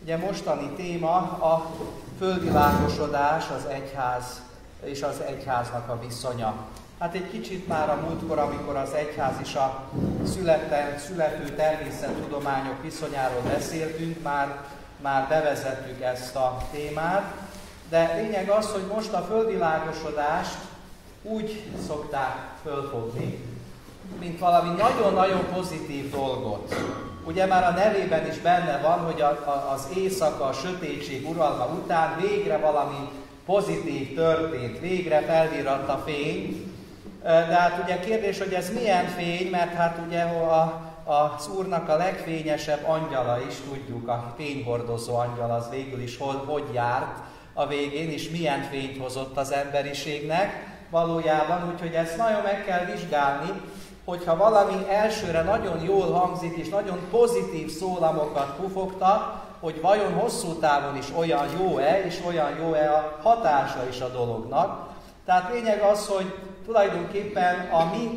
Ugye mostani téma a fölvilágosodás, az egyház és az egyháznak a viszonya. Hát egy kicsit már a múltkor, amikor az egyház és a születő természettudományok viszonyáról beszéltünk, már bevezettük ezt a témát, de lényeg az, hogy most a fölvilágosodást úgy szokták fölfogni, mint valami nagyon-nagyon pozitív dolgot. Ugye már a nevében is benne van, hogy az éjszaka, a sötétség uralma után végre valami pozitív történt, végre felvirratt a fény. De hát ugye kérdés, hogy ez milyen fény, mert hát ugye az Úrnak a legfényesebb angyala is, tudjuk, a fényhordozó angyal az végül is hogy járt a végén, és milyen fényt hozott az emberiségnek valójában, úgyhogy ezt nagyon meg kell vizsgálni, hogyha valami elsőre nagyon jól hangzik, és nagyon pozitív szólamokat pufogtat, hogy vajon hosszú távon is olyan jó-e, és olyan jó-e a hatása is a dolognak. Tehát lényeg az, hogy tulajdonképpen a mi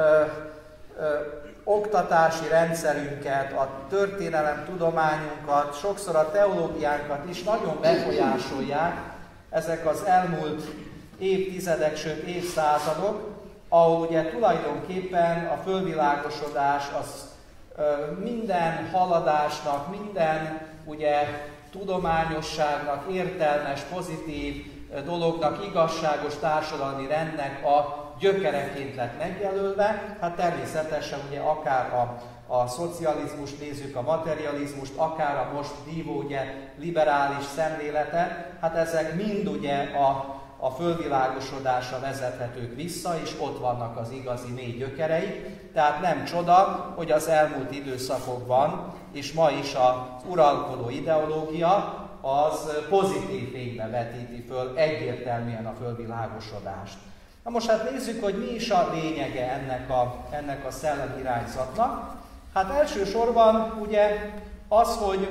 oktatási rendszerünket, a történelemtudományunkat, sokszor a teológiánkat is nagyon befolyásolják ezek az elmúlt évtizedek, sőt évszázadok, ahol ugye tulajdonképpen a fölvilágosodás az minden haladásnak, minden ugye tudományosságnak, értelmes, pozitív dolognak, igazságos társadalmi rendnek a gyökereként lett megjelölve. Hát természetesen ugye akár a szocializmust nézzük, a materializmust, akár a most dívó ugye liberális szemléletet, hát ezek mind ugye a fölvilágosodásra vezethetők vissza, és ott vannak az igazi mély gyökereik. Tehát nem csoda, hogy az elmúlt időszakokban, és ma is az uralkodó ideológia az pozitív fénybe vetíti föl egyértelműen a fölvilágosodást. Na most hát nézzük, hogy mi is a lényege ennek a szellemi irányzatnak. Hát elsősorban ugye az, hogy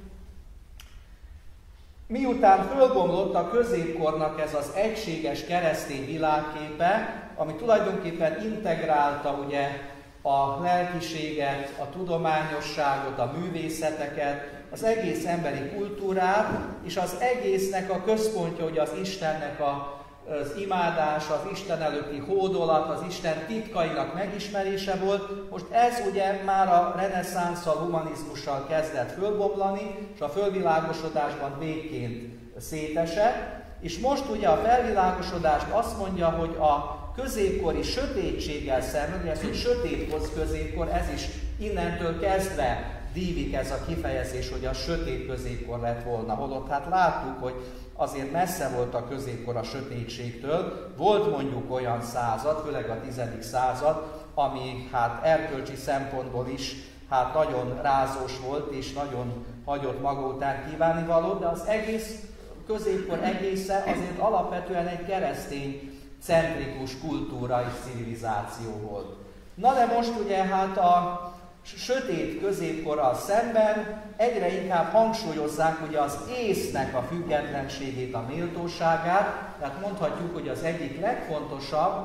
miután fölbomlott a középkornak ez az egységes keresztény világképe, ami tulajdonképpen integrálta ugye a lelkiséget, a tudományosságot, a művészeteket, az egész emberi kultúrát, és az egésznek a központja, hogy az Istennek az imádása, az Isten előtti hódolat, az Isten titkainak megismerése volt. Most ez ugye már a reneszánsszal, humanizmussal kezdett fölbomlani, és a fölvilágosodásban végként szétesett. És most ugye a felvilágosodást azt mondja, hogy a középkori sötétséggel szemben, ez egy sötéthoz középkor, ez is innentől kezdve dívik ez a kifejezés, hogy a sötét középkor lett volna. Holott hát láttuk, hogy azért messze volt a középkor a sötétségtől. Volt mondjuk olyan század, főleg a 10. század, ami hát erkölcsi szempontból is hát nagyon rázós volt, és nagyon hagyott maga után kívánnivalót, de az egész középkor egésze azért alapvetően egy keresztény centrikus kultúra és civilizáció volt. Na de most ugye hát a sötét középkorral szemben egyre inkább hangsúlyozzák ugye az észnek a függetlenségét, a méltóságát, tehát mondhatjuk, hogy az egyik legfontosabb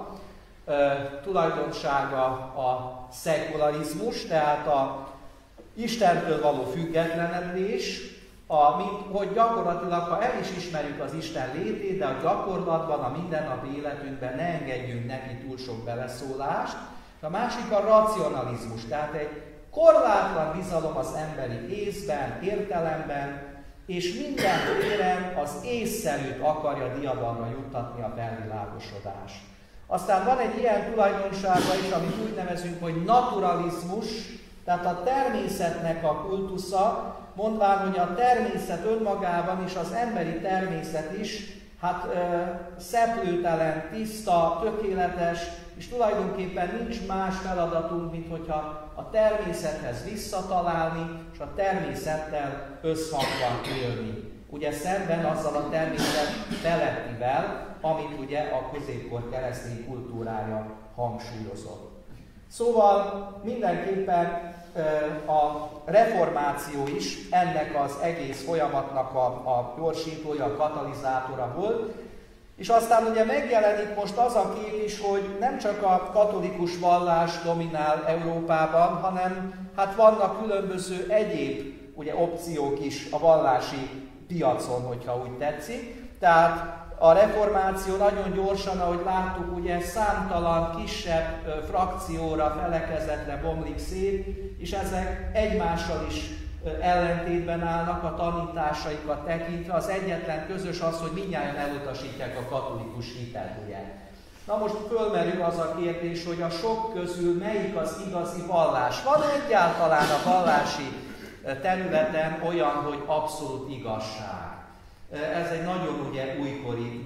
tulajdonsága a szekularizmus, tehát a Istentől való függetlenedés, hogy gyakorlatilag, ha el is ismerjük az Isten létét, de a gyakorlatban, a mindennapi életünkben ne engedjünk neki túl sok beleszólást. A másik a racionalizmus, tehát egy korlátlan bizalom az emberi észben, értelemben, és minden téren az észszerűt akarja diadalra juttatni a felvilágosodás. Aztán van egy ilyen tulajdonsága is, amit úgy nevezünk, hogy naturalizmus, tehát a természetnek a kultusza, mondván, hogy a természet önmagában és az emberi természet is hát szeplőtelen, tiszta, tökéletes, és tulajdonképpen nincs más feladatunk, mint hogyha a természethez visszatalálni, és a természettel összhangban élni. Ugye szemben azzal a természet felettivel, amit ugye a középkor keresztény kultúrája hangsúlyozott. Szóval mindenképpen a reformáció is ennek az egész folyamatnak a gyorsítója, a katalizátora volt, és aztán ugye megjelenik most az a kép is, hogy nem csak a katolikus vallás dominál Európában, hanem hát vannak különböző egyéb ugye opciók is a vallási piacon, hogyha úgy tetszik. Tehát a reformáció nagyon gyorsan, ahogy láttuk, ugye számtalan kisebb frakcióra, felekezetre bomlik szét, és ezek egymással is ellentétben állnak a tanításaikat tekintve. Az egyetlen közös az, hogy mindnyájan elutasítják a katolikus hitet, ugye. Na most fölmerül az a kérdés, hogy a sok közül melyik az igazi vallás. Van egyáltalán a vallási területen olyan, hogy abszolút igazság? Ez egy nagyon ugye újkori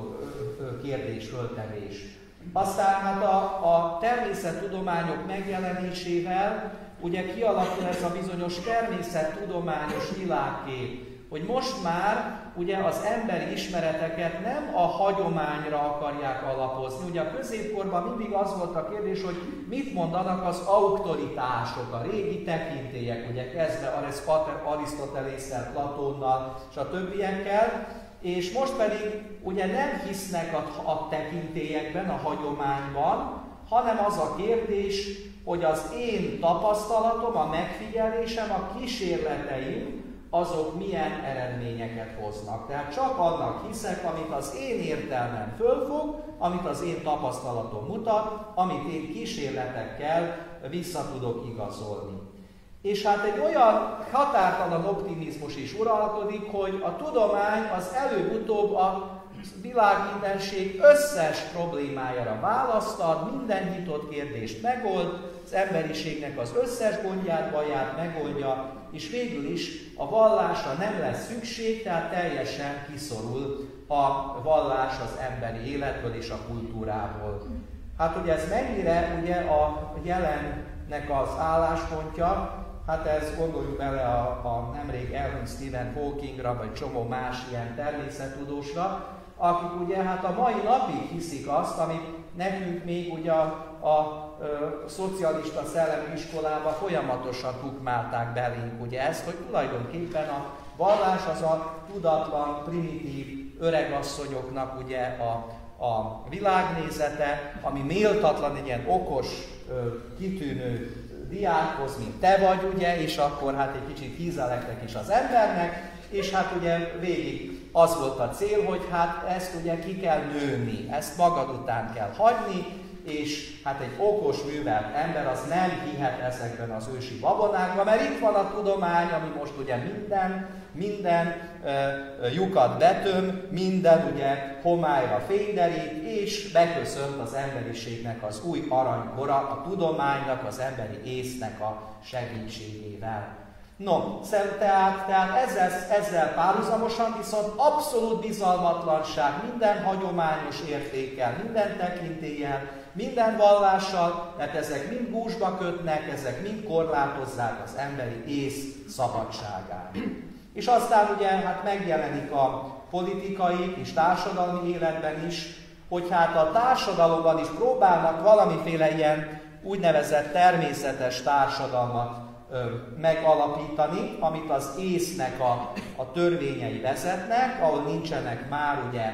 kérdés, föltevés. Aztán hát a természettudományok megjelenésével ugye kialakul ez a bizonyos természettudományos világkép, hogy most már ugye az emberi ismereteket nem a hagyományra akarják alapozni. Ugye a középkorban mindig az volt a kérdés, hogy mit mondanak az autoritások, a régi tekintélyek, ugye kezdve Arisztotelésszel, Platónnal és a többiekkel, és most pedig ugye nem hisznek a tekintélyekben, a hagyományban, hanem az a kérdés, hogy az én tapasztalatom, a megfigyelésem, a kísérleteim, azok milyen eredményeket hoznak. Tehát csak annak hiszek, amit az én értelmem fölfog, amit az én tapasztalatom mutat, amit én kísérletekkel vissza tudok igazolni. És hát egy olyan határtalan optimizmus is uralkodik, hogy a tudomány az előbb-utóbb a világmindenség összes problémájára választ ad, minden nyitott kérdést megold, az emberiségnek az összes gondját, baját megoldja, és végül is a vallásra nem lesz szükség, tehát teljesen kiszorul a vallás az emberi életből és a kultúrából. Hát ugye ez mennyire ugye a jelennek az álláspontja, hát ez gondoljuk bele a nemrég elhunyt Stephen Hawkingra, vagy csomó más ilyen természettudósra, akik ugye hát a mai napig hiszik azt, amit nekünk még ugye a szocialista szellemi iskolában folyamatosan tukmálták belénk, ugye ezt, hogy tulajdonképpen a vallás az a tudatlan, primitív öregasszonyoknak ugye a világnézete, ami méltatlan egy ilyen okos, kitűnő diákhoz, mint te vagy, ugye, és akkor hát egy kicsit hízeleknek is az embernek, és hát ugye végig az volt a cél, hogy hát ezt ugye ki kell nőni, ezt magad után kell hagyni, és hát egy okos, művelt ember az nem hihet ezekben az ősi babonákban, mert itt van a tudomány, ami most ugye minden lyukat betöm, minden ugye homályra fényderít, és beköszönt az emberiségnek az új aranykora, a tudománynak, az emberi észnek a segítségével. No, tehát ezzel párhuzamosan viszont abszolút bizalmatlanság minden hagyományos értékkel, minden tekintéllyel, minden vallással, mert ezek mind gúzsba kötnek, ezek mind korlátozzák az emberi ész szabadságát. És aztán ugye hát megjelenik a politikai és társadalmi életben is, hogy hát a társadalomban is próbálnak valamiféle ilyen úgynevezett természetes társadalmat megalapítani, amit az észnek a törvényei vezetnek, ahol nincsenek már ugye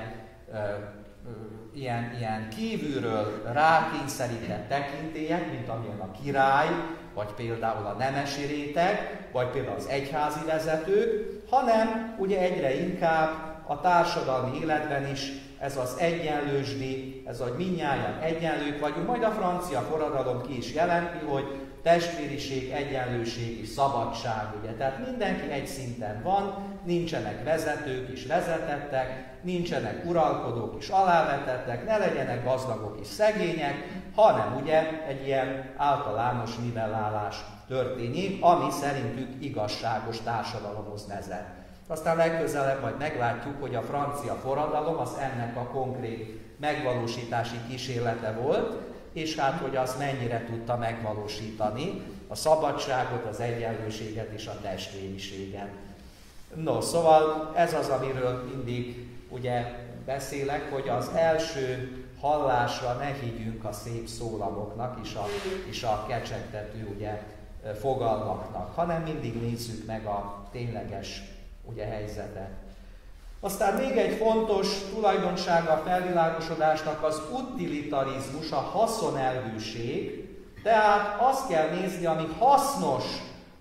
ilyen kívülről rákényszerített tekintélyek, mint amilyen a király, vagy például a nemesi réteg, vagy például az egyházi vezetők, hanem ugye egyre inkább a társadalmi életben is ez az egyenlősdi, ez hogy mindnyájan egyenlők vagyunk, majd a francia forradalom ki is jelenti, hogy testvériség, egyenlőség és szabadság, ugye. Tehát mindenki egy szinten van, nincsenek vezetők és vezetettek, nincsenek uralkodók és alávetettek, ne legyenek gazdagok és szegények, hanem ugye egy ilyen általános nivellálás történik, ami szerintük igazságos társadalomhoz vezet. Aztán legközelebb majd meglátjuk, hogy a francia forradalom az ennek a konkrét megvalósítási kísérlete volt, és hát, hogy az mennyire tudta megvalósítani a szabadságot, az egyenlőséget és a testvériséget. No, szóval ez az, amiről mindig ugye beszélek, hogy az első hallásra ne higgyünk a szép szólamoknak és a kecsegtető ugye fogalmaknak, hanem mindig nézzük meg a tényleges ugye helyzetet. Aztán még egy fontos tulajdonsága a felvilágosodásnak az utilitarizmus, a haszonelvűség, tehát azt kell nézni, ami hasznos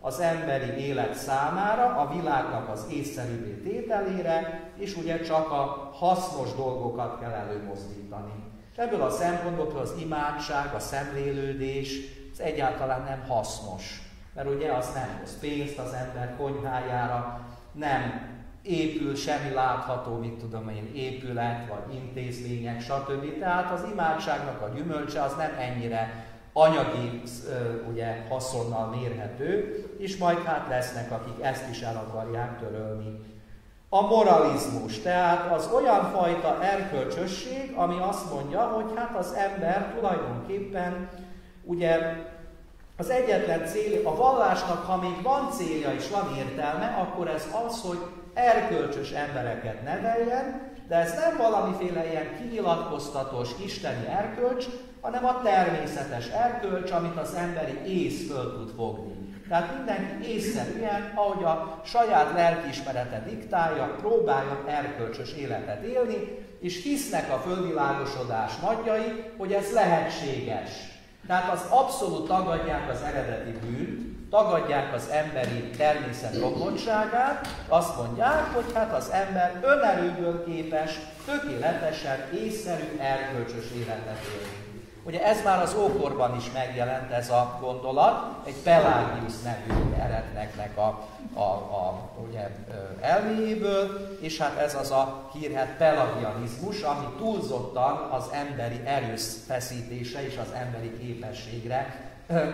az emberi élet számára, a világnak az észszerűbbé tételére, és ugye csak a hasznos dolgokat kell előmozdítani. És ebből a szempontból az imádság, a szemlélődés, ez egyáltalán nem hasznos. Mert ugye az nem hoz pénzt az ember konyhájára, nem épül semmi látható, mit tudom én, épület, vagy intézmények, stb. Tehát az imádságnak a gyümölcse az nem ennyire anyagi ugye, haszonnal mérhető, és majd hát lesznek, akik ezt is el akarják törölni. A moralizmus, tehát az olyan fajta erkölcsösség, ami azt mondja, hogy hát az ember tulajdonképpen ugye az egyetlen cél, a vallásnak, ha még van célja és van értelme, akkor ez az, hogy erkölcsös embereket neveljen, de ez nem valamiféle ilyen kinyilatkoztatós isteni erkölcs, hanem a természetes erkölcs, amit az emberi ész föl tud fogni. Tehát mindenki észszerűen, ahogy a saját lelkiismerete diktálja, próbálja erkölcsös életet élni, és hisznek a fölvilágosodás nagyjai, hogy ez lehetséges. Tehát az abszolút tagadják az eredeti bűnt, tagadják az emberi természet romlottságát, azt mondják, hogy hát az ember önerőből képes tökéletesen észszerű, erkölcsös életet élni. Ugye ez már az ókorban is megjelent ez a gondolat, egy Pelagius nevű eretneknek ugye, elméjéből, és hát ez az a hírhedt pelagianizmus, ami túlzottan az emberi erőfeszítése és az emberi képességre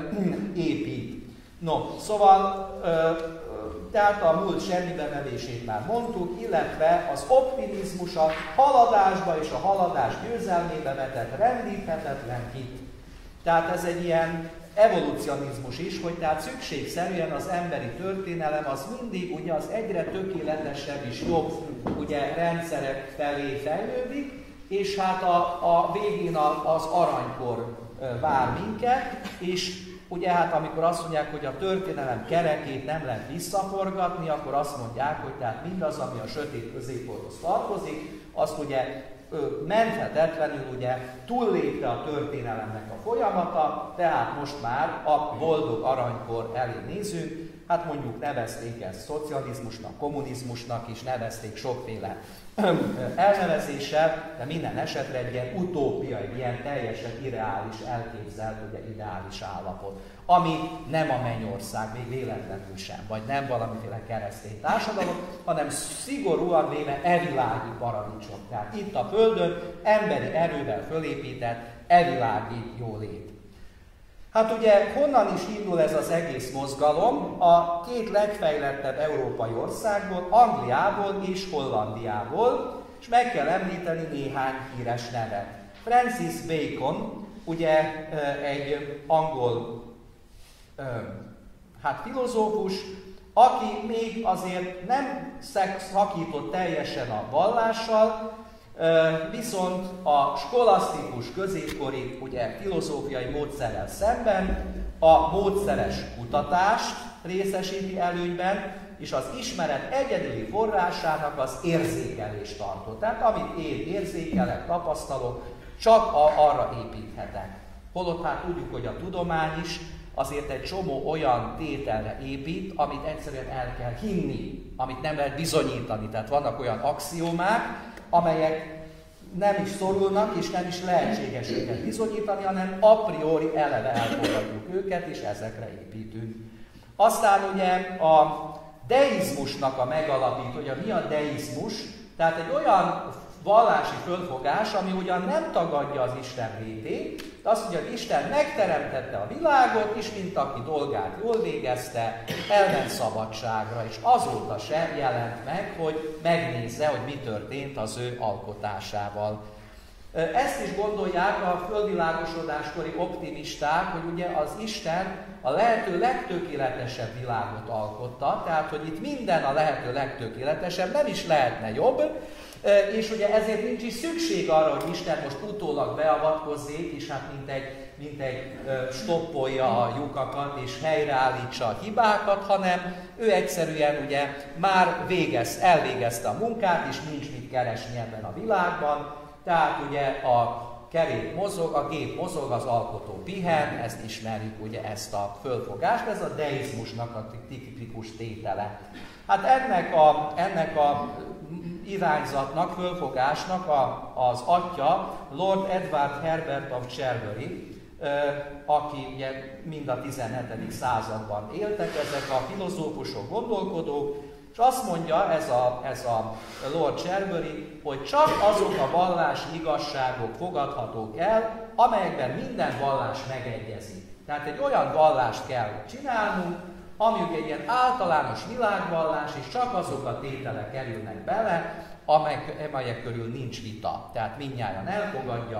épít. No, szóval, tehát a múlt semmibevevését már mondtuk, illetve az optimizmus a haladásba és a haladás győzelmébe vetett rendíthetetlen hit. Tehát ez egy ilyen evolucionizmus is, hogy tehát szükségszerűen az emberi történelem az mindig ugye az egyre tökéletesebb és jobb ugye, rendszerek felé fejlődik, és hát a végén az aranykor vár minket, és ugye hát amikor azt mondják, hogy a történelem kerekét nem lehet visszaforgatni, akkor azt mondják, hogy tehát mindaz, ami a sötét középkorhoz tartozik, azt ugye menthetetlenül ugye túllépte a történelemnek a folyamata, tehát most már a boldog aranykor elé nézünk, hát mondjuk nevezték ezt szocializmusnak, kommunizmusnak is, nevezték sokféle elnevezéssel, de minden esetre egy ilyen utópiai, ilyen teljesen irreális, elképzelt, ugye ideális állapot, ami nem a mennyország, még véletlenül sem, vagy nem valamiféle keresztény társadalom, hanem szigorúan véve evilági paradicsom. Tehát itt a Földön emberi erővel fölépített evilági jólét. Hát ugye honnan is indul ez az egész mozgalom? A két legfejlettebb európai országból, Angliából és Hollandiából, és meg kell említeni néhány híres nevet. Francis Bacon, ugye egy angol filozófus, aki még azért nem szakított teljesen a vallással, viszont a skolasztikus középkori ugye, filozófiai módszerrel szemben a módszeres kutatást részesíti előnyben, és az ismeret egyedüli forrásának az érzékelést tartott. Tehát amit én érzékelek, tapasztalok, csak arra építhetek. Holott hát tudjuk, hogy a tudomány is azért egy csomó olyan tételre épít, amit egyszerűen el kell hinni, amit nem lehet bizonyítani. Tehát vannak olyan axiómák, amelyek nem is szorulnak, és nem is lehetséges őket bizonyítani, hanem a priori eleve elfogadjuk őket, és ezekre építünk. Aztán ugye a deizmusnak a megalapítója, mi a deizmus? Tehát egy olyan vallási fölfogás, ami ugyan nem tagadja az Isten létét, de azt mondja, hogy Isten megteremtette a világot, és mint aki dolgát jól végezte, elment szabadságra, és azóta sem jelent meg, hogy megnézze, hogy mi történt az ő alkotásával. Ezt is gondolják a földvilágosodáskori optimisták, hogy ugye az Isten a lehető legtökéletesebb világot alkotta, tehát hogy itt minden a lehető legtökéletesebb, nem is lehetne jobb, és ugye ezért nincs is szükség arra, hogy Isten most utólag beavatkozzék, és hát mint egy stoppolja a lyukakat, és helyreállítsa a hibákat, hanem ő egyszerűen ugye már elvégezte a munkát, és nincs mit keresni ebben a világban. Tehát ugye a kerék mozog, a gép mozog, az alkotó pihen, ezt ismerjük ugye ezt a fölfogást, ez a deizmusnak a tipikus tétele. Hát ennek a irányzatnak, fölfogásnak az atya Lord Edward Herbert of Cherbury, aki ugye mind a 17. században éltek, ezek a filozófusok, gondolkodók, és azt mondja ez a Lord Cherbury, hogy csak azok a vallási igazságok fogadhatók el, amelyekben minden vallás megegyezik. Tehát egy olyan vallást kell csinálnunk, ami ugye egy ilyen általános világvallás, és csak azok a tételek kerülnek bele, amelyek körül nincs vita. Tehát mindnyájan elfogadja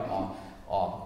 a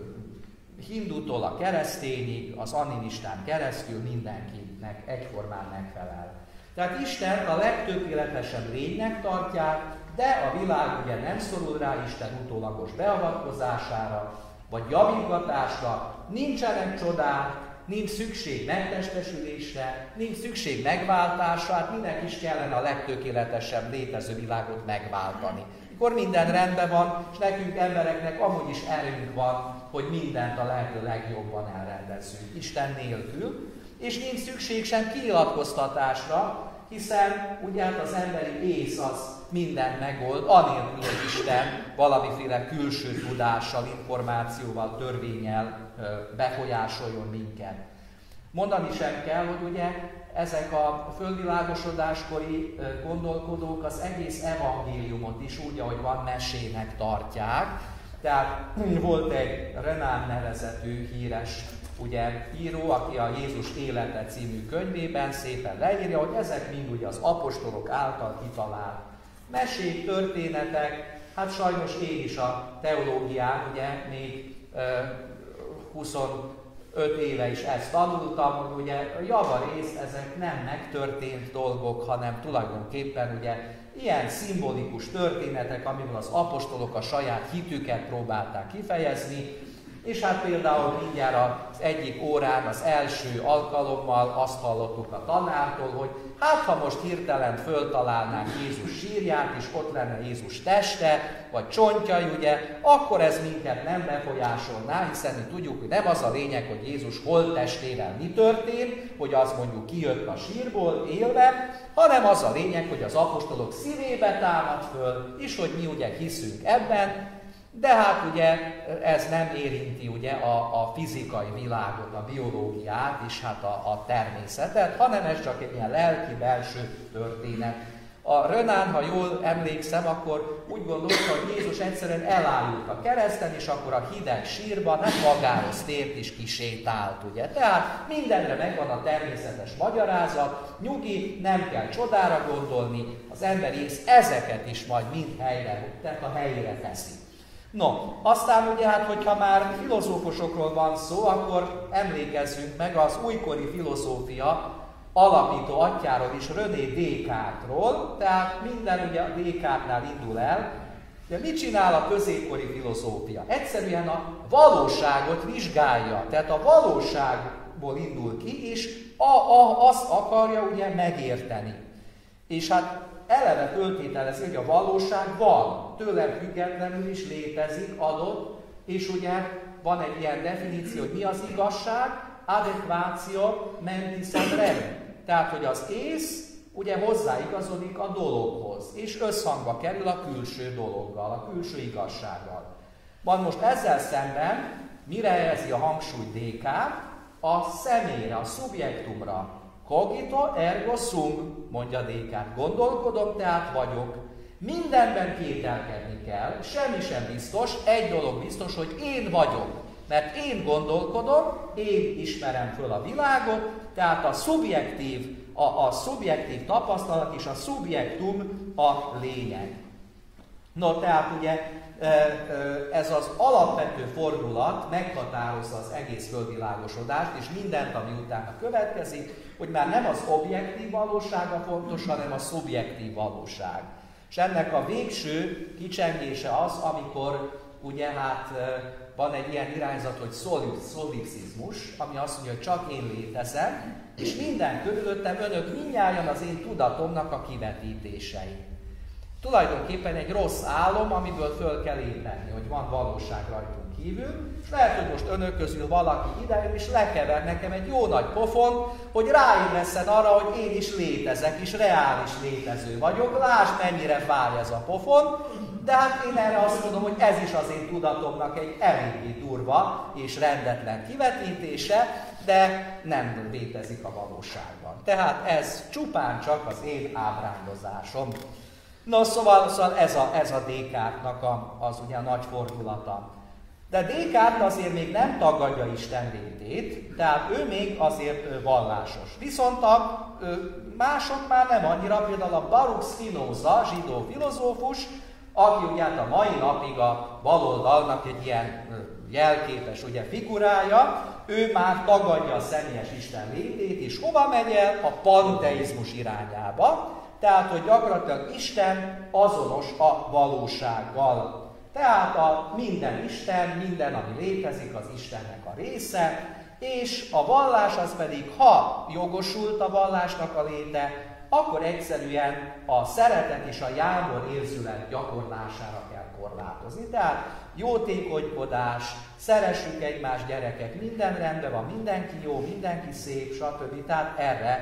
hindutól a keresztényig, az animistán keresztül mindenkinek egyformán megfelel. Tehát Isten a legtökéletesebb lénynek tartják, de a világ ugye nem szorul rá Isten utólagos beavatkozására, vagy javítgatásra, nincsenek csodák, nincs szükség megtestesülésre, nincs szükség megváltásra, hát minek is kellene a legtökéletesebb létező világot megváltani. Akkor minden rendben van, és nekünk embereknek amúgy is erőnk van, hogy mindent a lehető legjobban elrendezzünk Isten nélkül, és nincs szükség sem kinyilatkoztatásra, hiszen ugye hát az emberi ész az mindent megold, anélkül, hogy Isten valamiféle külső tudással, információval, törvénnyel befolyásoljon minket. Mondani sem kell, hogy ugye ezek a földvilágosodáskori gondolkodók az egész evangéliumot is úgy, ahogy van, mesének tartják. Tehát volt egy Renan nevezetű híres ugye, író, aki a Jézus élete című könyvében szépen leírja, hogy ezek mind ugye az apostolok által kitalált mesék, történetek. Hát sajnos én is a teológián ugye még 25 éve is ezt tanultam, hogy ugye javarészt ezek nem megtörtént dolgok, hanem tulajdonképpen ugye ilyen szimbolikus történetek, amivel az apostolok a saját hitüket próbálták kifejezni, és hát például mindjárt az egyik órán, az első alkalommal azt hallottuk a tanártól, hogy hát ha most hirtelen föltalálnánk Jézus sírját, és ott lenne Jézus teste, vagy csontjai, ugye, akkor ez minket nem befolyásolná, hiszen mi tudjuk, hogy nem az a lényeg, hogy Jézus holttestével mi történt, hogy az mondjuk kijött a sírból élve, hanem az a lényeg, hogy az apostolok szívébe támad föl, és hogy mi ugye hiszünk ebben, de hát ugye ez nem érinti ugye a fizikai világot, a biológiát és hát a természetet, hanem ez csak egy ilyen lelki belső történet. A Renan, ha jól emlékszem, akkor úgy gondolta, hogy Jézus egyszerűen elájult a kereszten, és akkor a hideg sírban hát magához tért és kisétált, ugye. Tehát mindenre megvan a természetes magyarázat, nyugi, nem kell csodára gondolni, az emberi ész ezeket is majd mind helyre teszi. No, aztán ugye hát, hogyha már filozófusokról van szó, akkor emlékezzünk meg az újkori filozófia alapító atyáról is, René Descartesról, tehát minden ugye a Descartesnál indul el. De mit csinál a középkori filozófia? Egyszerűen a valóságot vizsgálja, tehát a valóságból indul ki, és azt akarja ugye megérteni. És hát eleve föltételezi, hogy a valóság van, tőlem függetlenül is létezik, adott, és ugye van egy ilyen definíció, hogy mi az igazság, adekváció mentis ad rem. Tehát, hogy az ész ugye hozzáigazodik a dologhoz, és összhangba kerül a külső dologgal, a külső igazsággal. Van most ezzel szemben, mire helyezi a hangsúlyt Descartes? A személyre, a szubjektumra. Cogito ergo sum, mondja Descartes. Gondolkodom, tehát vagyok. Mindenben kételkedni kell, semmi sem biztos, egy dolog biztos, hogy én vagyok. Mert én gondolkodom, én ismerem föl a világot, tehát a szubjektív tapasztalat és a szubjektum a lényeg. No, tehát ugye ez az alapvető fordulat meghatározza az egész földvilágosodást, és mindent, ami utána következik, hogy már nem az objektív valóság a fontos, hanem a szubjektív valóság. És ennek a végső kicsengése az, amikor ugye hát van egy ilyen irányzat, hogy szolipszizmus, ami azt mondja, hogy csak én létezem, és minden körülöttem önök mindnyájan az én tudatomnak a kivetítései. tulajdonképpen egy rossz álom, amiből föl kell ébredni, hogy van valóság rajtunk kívül, és lehet, hogy most önök közül valaki idejön és lekever nekem egy jó nagy pofon, hogy ráébresszen arra, hogy én is létezek, és reális létező vagyok. Lásd, mennyire fáj ez a pofon, de hát én erre azt mondom, hogy ez is az én tudatomnak egy eléggé durva és rendetlen kivetítése, de nem létezik a valóságban. Tehát ez csupán csak az én ábrándozásom. No, szóval ez a Descartes-nak az ugye a nagy fordulata. De Descartes azért még nem tagadja Isten létét, tehát ő még azért vallásos. Viszont a mások már nem annyira, például a Baruch Spinoza, zsidó filozófus, aki ugye a mai napig a baloldalnak egy ilyen jelképes ugye, figurája, ő már tagadja a személyes Isten létét, és hova megy el? A panteizmus irányába, tehát, hogy gyakorlatilag Isten azonos a valósággal. Tehát minden Isten, minden, ami létezik, az Istennek a része, és a vallás az pedig, ha jogosult a vallásnak a léte, akkor egyszerűen a szeretet és a jámbor érzület gyakorlására kell korlátozni. Tehát jótékonykodás, szeressük egymást gyerekek, minden rendben van, mindenki jó, mindenki szép, stb. Tehát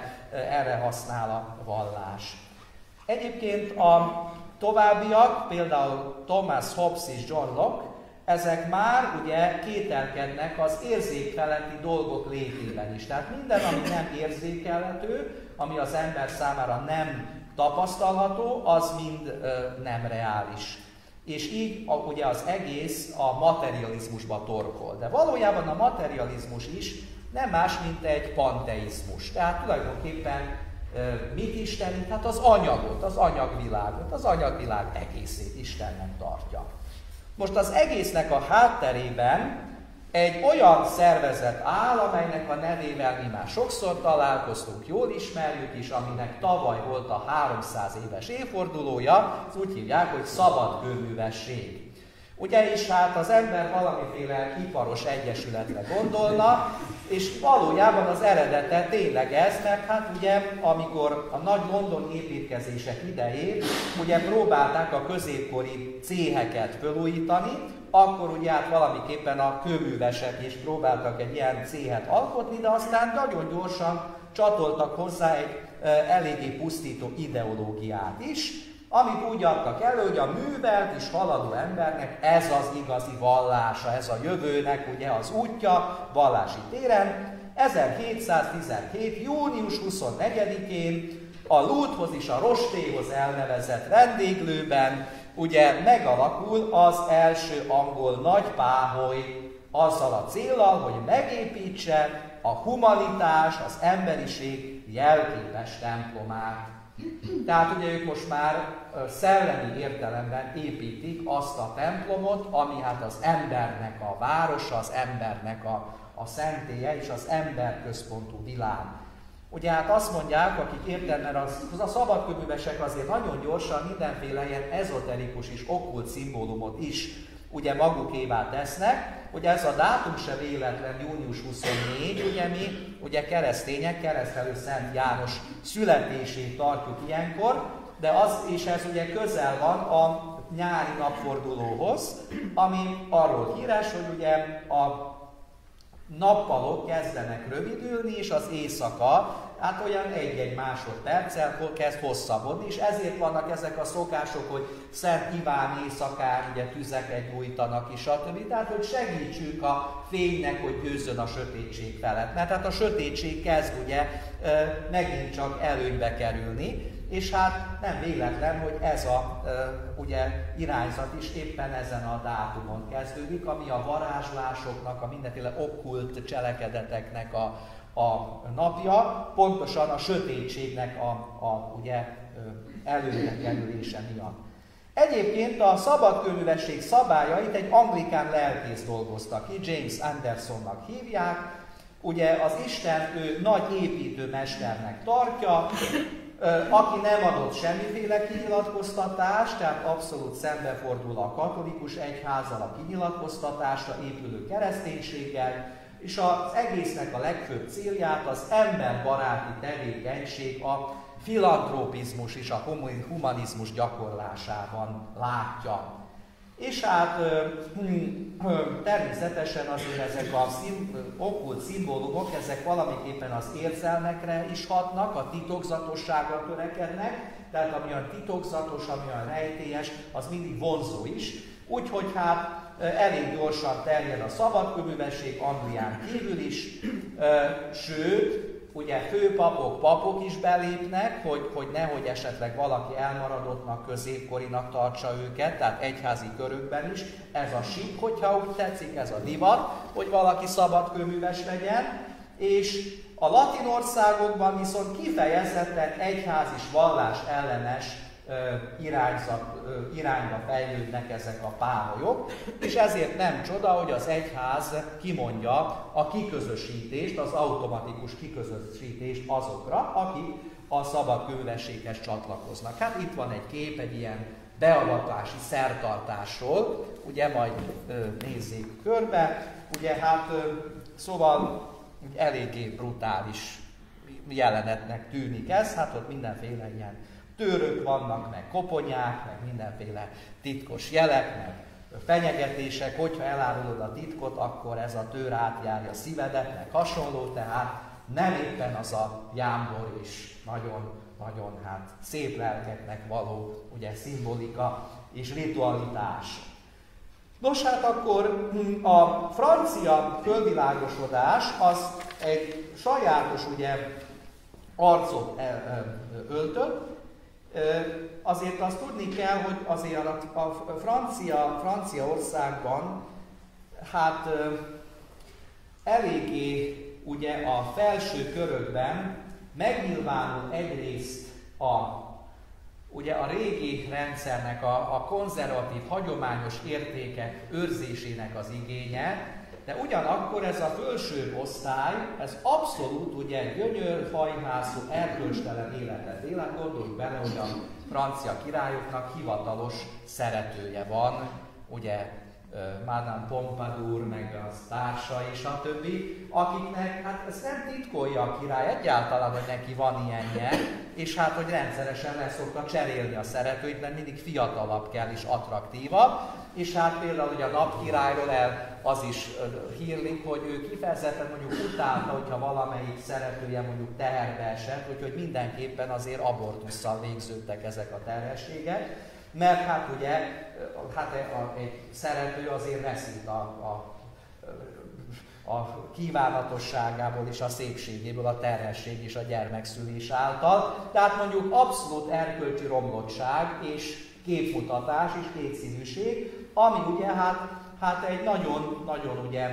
erre használ a vallás. Egyébként a továbbiak, például Thomas Hobbes és John Locke, ezek már ugye kételkednek az érzékfeletti dolgok létében is. Tehát minden, ami nem érzékelhető, ami az ember számára nem tapasztalható, az mind nem reális. És így ugye az egész a materializmusba torkol. De valójában a materializmus is nem más, mint egy panteizmus. Tehát tulajdonképpen mit istenít? Hát az anyagot, az anyagvilágot, az anyagvilág egészét Istennek tartja. Most az egésznek a hátterében egy olyan szervezet áll, amelynek a nevével mi már sokszor találkoztunk, jól ismerjük is, aminek tavaly volt a 300 éves évfordulója, ezt úgy hívják, hogy szabadkőművesség. Ugye is hát az ember valamiféle iparos egyesületre gondolna, és valójában az eredete tényleg ez, mert hát ugye amikor a nagy London építkezések idején ugye próbálták a középkori céheket felújítani, akkor ugye hát valamiképpen a kőművesek is próbáltak egy ilyen céhet alkotni, de aztán nagyon gyorsan csatoltak hozzá egy eléggé pusztító ideológiát is, amit úgy adtak elő, hogy a művelt és haladó embernek ez az igazi vallása, ez a jövőnek ugye az útja vallási téren. 1717. június 24-én a Lúdhoz és a Rostéhoz elnevezett vendéglőben ugye megalakul az első angol nagypáholy azzal a céllal, hogy megépítse a humanitás, az emberiség jelképes templomát. Tehát ugye ők most már szellemi értelemben építik azt a templomot, ami hát az embernek a városa, az embernek a szentélye és az emberközpontú világ. Ugye hát azt mondják, akik értenek, mert a szabadkőművesek azért nagyon gyorsan mindenféle ilyen ezoterikus és okkult szimbólumot is ugye magukévá tesznek. Ugye ez a dátum se véletlen, június 24, ugye mi, ugye keresztények, keresztelő Szent János születését tartjuk ilyenkor, de és ez ugye közel van a nyári napfordulóhoz, ami arról híres, hogy ugye a nappalok kezdenek rövidülni, és az éjszaka, hát olyan 1-1 másodperccel kezd hosszabbodni, és ezért vannak ezek a szokások, hogy Szent Iván éjszakán ugye tüzeket gyújtanak is, stb. Tehát, hogy segítsük a fénynek, hogy győzzön a sötétség felett. Mert hát a sötétség kezd ugye megint csak előnybe kerülni, és hát nem véletlen, hogy ez a ugye, irányzat is éppen ezen a dátumon kezdődik, ami a varázslásoknak, a mindenféle okkult cselekedeteknek a napja, pontosan a sötétségnek ugye, előnybe kerülése miatt. Egyébként a szabadkőművesség szabályait egy anglikán lelkész dolgozta ki, James Andersonnak hívják. Ugye az Isten ő nagy építőmesternek tartja, aki nem adott semmiféle kinyilatkoztatást, tehát abszolút szembefordul a katolikus egyházzal, a kinyilatkoztatásra épülő kereszténységgel, és az egésznek a legfőbb célját az emberbaráti tevékenység, a filantropizmus és a humanizmus gyakorlásában látja. És hát természetesen azért ezek a okkult szimbólumok, ezek valamiképpen az érzelmekre is hatnak, a titokzatosságra törekednek, tehát ami olyan titokzatos, ami olyan rejtélyes, az mindig vonzó is. Úgyhogy hát elég gyorsan terjed a szabadkőművesség Anglián kívül is, sőt, ugye főpapok, papok is belépnek, hogy nehogy esetleg valaki elmaradottnak, középkorinak tartsa őket, tehát egyházi körökben is. Ez a sik, hogyha úgy tetszik, ez a divat, hogy valaki szabadkőműves legyen, és a latin országokban viszont kifejezetten egyház és vallás ellenes irányba fejlődnek ezek a páholyok, és ezért nem csoda, hogy az egyház kimondja a kiközösítést, az automatikus kiközösítést azokra, akik a szabadkőművességhez csatlakoznak. Hát itt van egy kép egy ilyen beavatási szertartásról, ugye majd nézzék körbe, ugye hát szóval eléggé brutális jelenetnek tűnik ez, hát ott mindenféle ilyen tőrök vannak, meg koponyák, meg mindenféle titkos jelek, meg fenyegetések, hogyha elárulod a titkot, akkor ez a tőr átjárja a szívedet, meg hasonló, tehát nem éppen az a jámbor és nagyon hát szép lelkeknek való ugye, szimbolika és ritualitás. Nos, hát akkor a francia fölvilágosodás az egy sajátos ugye, arcot öltött. Azért azt tudni kell, hogy azért a Franciaországban hát eléggé ugye a felső körökben megnyilvánul egyrészt ugye a régi rendszernek a konzervatív, hagyományos értékek őrzésének az igénye, de ugyanakkor ez a felső osztály, ez abszolút ugye gyönyörfajhászú, erkölcstelen életet él. Gondoljuk bele, hogy a francia királyoknak hivatalos szeretője van, ugye Madame Pompadour, meg a társai, stb., akiknek, hát ezt nem titkolja a király egyáltalán, hogy neki van ilyenje, és hát, hogy rendszeresen le szokta cserélni a szeretőit, mert mindig fiatalabb kell és attraktívabb, és hát például ugye a napkirályról az is hírlik, hogy ő kifejezetten mondjuk utálta, hogyha valamelyik szeretője mondjuk teherbe esett, úgyhogy mindenképpen azért abortusszal végződtek ezek a terhességek, mert hát ugye hát egy szerető azért veszít a kívánatosságából és a szépségéből a terhesség és a gyermekszülés által. Tehát mondjuk abszolút erkölcsi romlottság és képmutatás és kétszínűség, ami ugye hát egy nagyon ugye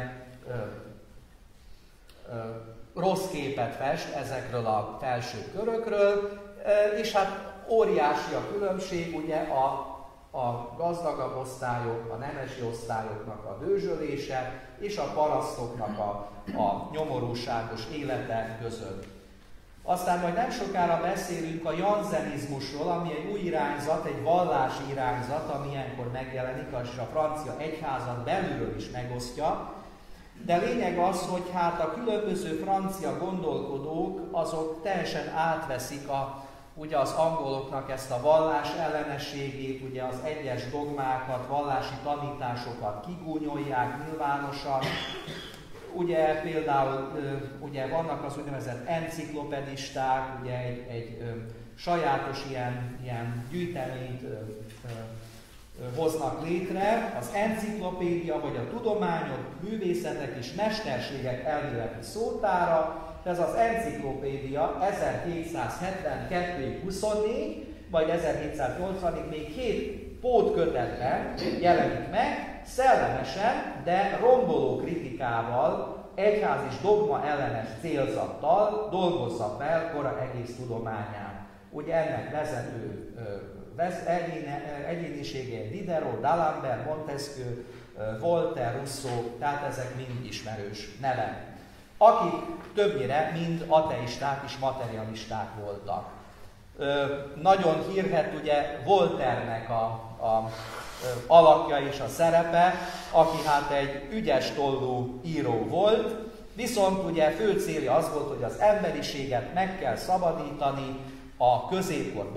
rossz képet fest ezekről a felső körökről, és hát óriási a különbség ugye a gazdagabb osztályok, a nemesi osztályoknak a dőzsölése és a parasztoknak a nyomorúságos élete között. Aztán majd nem sokára beszélünk a janzenizmusról, ami egy új irányzat, egy vallási irányzat, ami ilyenkor megjelenik, és a francia egyházat belülről is megosztja. De lényeg az, hogy hát a különböző francia gondolkodók azok teljesen átveszik ugye az angoloknak ezt a vallás ellenességét, ugye az egyes dogmákat, vallási tanításokat kigúnyolják nyilvánosan. Ugye például ugye vannak az úgynevezett enciklopedisták, ugye egy sajátos ilyen gyűjteményt hoznak létre, az enciklopédia, vagy a tudományok, művészetek és mesterségek elméleti szótára. Ez az enciklopédia 1772-ig 24, vagy 1780-ig még 2 pótkötetben jelenik meg, szellemesen, de romboló kritikával, egyház és dogma ellenes célzattal dolgozza fel kora egész tudományát. Ugye ennek vezető egyénisége Diderot, D'Alembert, Montesquieu, Voltaire, Rousseau, tehát ezek mind ismerős nevek, akik többnyire mind ateisták és materialisták voltak. Nagyon hírhedt ugye Voltaire-nek a alakja és a szerepe, aki hát egy ügyes tollú író volt, viszont ugye fő célja az volt, hogy az emberiséget meg kell szabadítani a középkor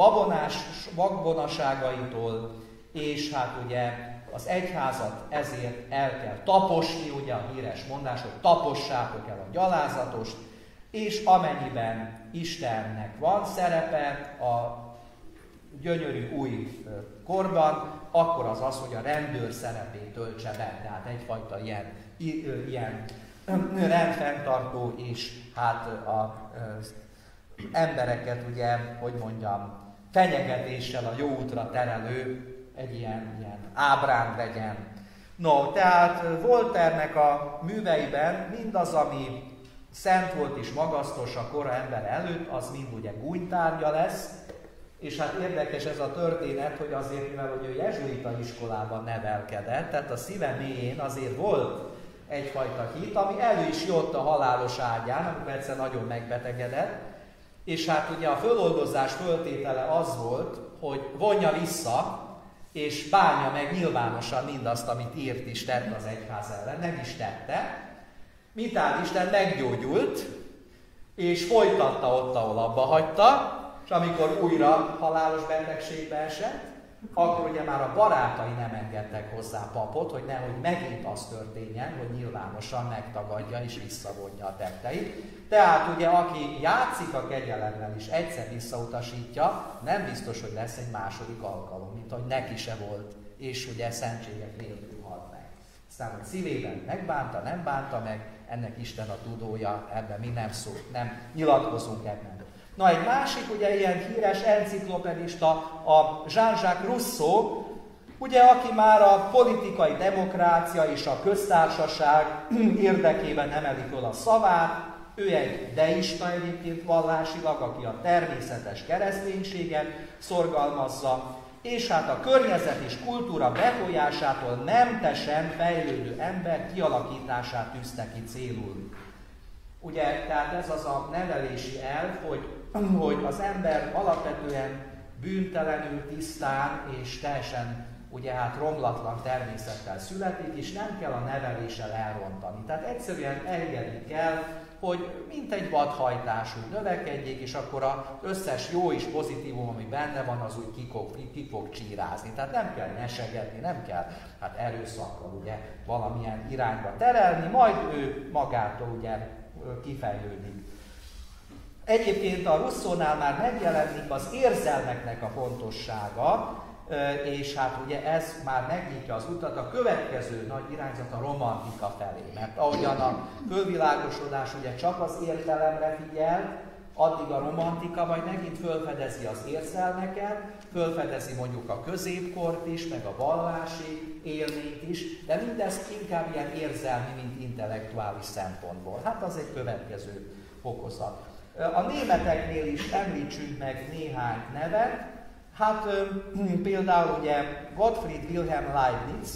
babonaságaitól, és hát ugye az egyházat ezért el kell taposni, ugye a híres mondás, hogy tapossátok el a gyalázatost, és amennyiben Istennek van szerepe a gyönyörű új korban, akkor az az, hogy a rendőr szerepét töltse be, tehát egyfajta ilyen rendfenntartó, és hát az embereket ugye, hogy mondjam, fenyegetéssel a jó útra terelő egy ilyen ábránd legyen. No, tehát Voltaire-nek a műveiben mindaz, ami szent volt és magasztos a kora ember előtt, az mind ugye gúnytárgya lesz, és hát érdekes ez a történet, hogy azért, mivel hogy ő jezsuita iskolában nevelkedett, tehát a szíve mélyén azért volt egyfajta hit, ami elő is jött a halálos ágyán, amikor egyszer nagyon megbetegedett, és hát ugye a föloldozás föltétele az volt, hogy vonja vissza, és bánja meg nyilvánosan mindazt, amit írt is tett az egyház ellen, nem is tette. Mintán Isten meggyógyult, és folytatta ott, ahol abba hagyta, és amikor újra halálos betegségbe esett, akkor ugye már a barátai nem engedtek hozzá papot, hogy nehogy megint az történjen, hogy nyilvánosan megtagadja és visszavonja a tetteit. Tehát ugye aki játszik a kegyelemmel és egyszer visszautasítja, nem biztos, hogy lesz egy második alkalom, mint hogy neki se volt, és ugye szentségek nélkül halt meg. Aztán, hogy szívében megbánta, nem bánta meg, ennek Isten a tudója, ebben mi nem nyilatkozunk ebben. Na, egy másik, ugye ilyen híres enciklopedista, a Jean-Jacques Rousseau, ugye, aki már a politikai demokrácia és a köztársaság érdekében emeli föl a szavát, ő egy deista egyébként vallásilag, aki a természetes kereszténységet szorgalmazza, és hát a környezet és kultúra befolyásától mentesen fejlődő ember kialakítását tűzte ki célul. Ugye, tehát ez az a nevelési elv, hogy az ember alapvetően bűntelenül, tisztán és teljesen ugye hát romlatlan természettel születik, és nem kell a neveléssel elrontani. Tehát egyszerűen engedni kell, hogy mint egy vadhajtású növekedjék, és akkor az összes jó és pozitívum, ami benne van, az úgy ki fog csírázni. Tehát nem kell nesegetni, nem kell hát erőszakkal ugye valamilyen irányba terelni, majd ő magától ugye kifejlődik. Egyébként a Rousseaunál már megjelenik az érzelmeknek a fontossága, és hát ugye ez már megnyitja az utat a következő nagy irányzat, a romantika felé. Mert ahogyan a fölvilágosodás ugye csak az értelemre figyel, addig a romantika majd megint fölfedezi az érzelmeket, fölfedezi mondjuk a középkort is, meg a vallási élményt is, de mindezt inkább ilyen érzelmi, mint intellektuális szempontból. Hát az egy következő fokozat. A németeknél is említsünk meg néhány nevet. Hát például ugye Gottfried Wilhelm Leibniz,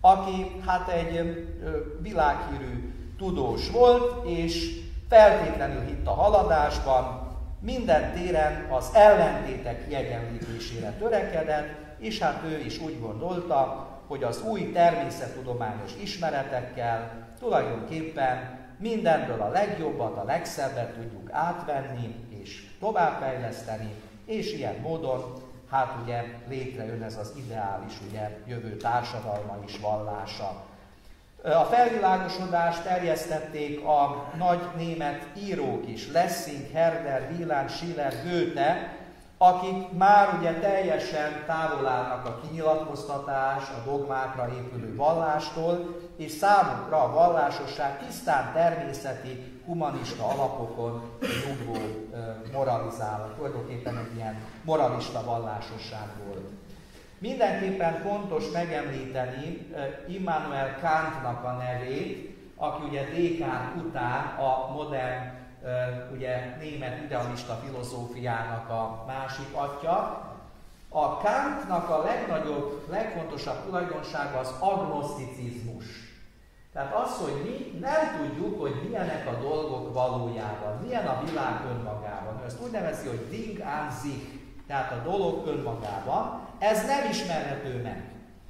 aki hát egy világhírű tudós volt, és feltétlenül hitt a haladásban, minden téren az ellentétek kiegyenlítésére törekedett, és hát ő is úgy gondolta, hogy az új természettudományos ismeretekkel tulajdonképpen mindenből a legjobbat, a legszebbet tudjuk átvenni és továbbfejleszteni, és ilyen módon hát ugye létrejön ez az ideális ugye jövő társadalma és vallása. A felvilágosodást terjesztették a nagy német írók is, Lessing, Herder, Wieland, Schiller, Goethe, akik már ugye teljesen távol állnak a kinyilatkoztatás, a dogmákra épülő vallástól, és számukra a vallásosság tisztán természeti, humanista alapokon nyugvó moralizál, tulajdonképpen egy ilyen moralista vallásosság volt. Mindenképpen fontos megemlíteni Immanuel Kantnak a nevét, aki ugye Descartes után a modern ugye, német idealista filozófiának a másik atya. A Kantnak a legnagyobb, legfontosabb tulajdonsága az agnoszticizmus. Tehát az, hogy mi nem tudjuk, hogy milyenek a dolgok valójában, milyen a világ önmagában. Ő ezt úgy nevezi, hogy Ding an sich, tehát a dolog önmagában, ez nem ismerhető meg.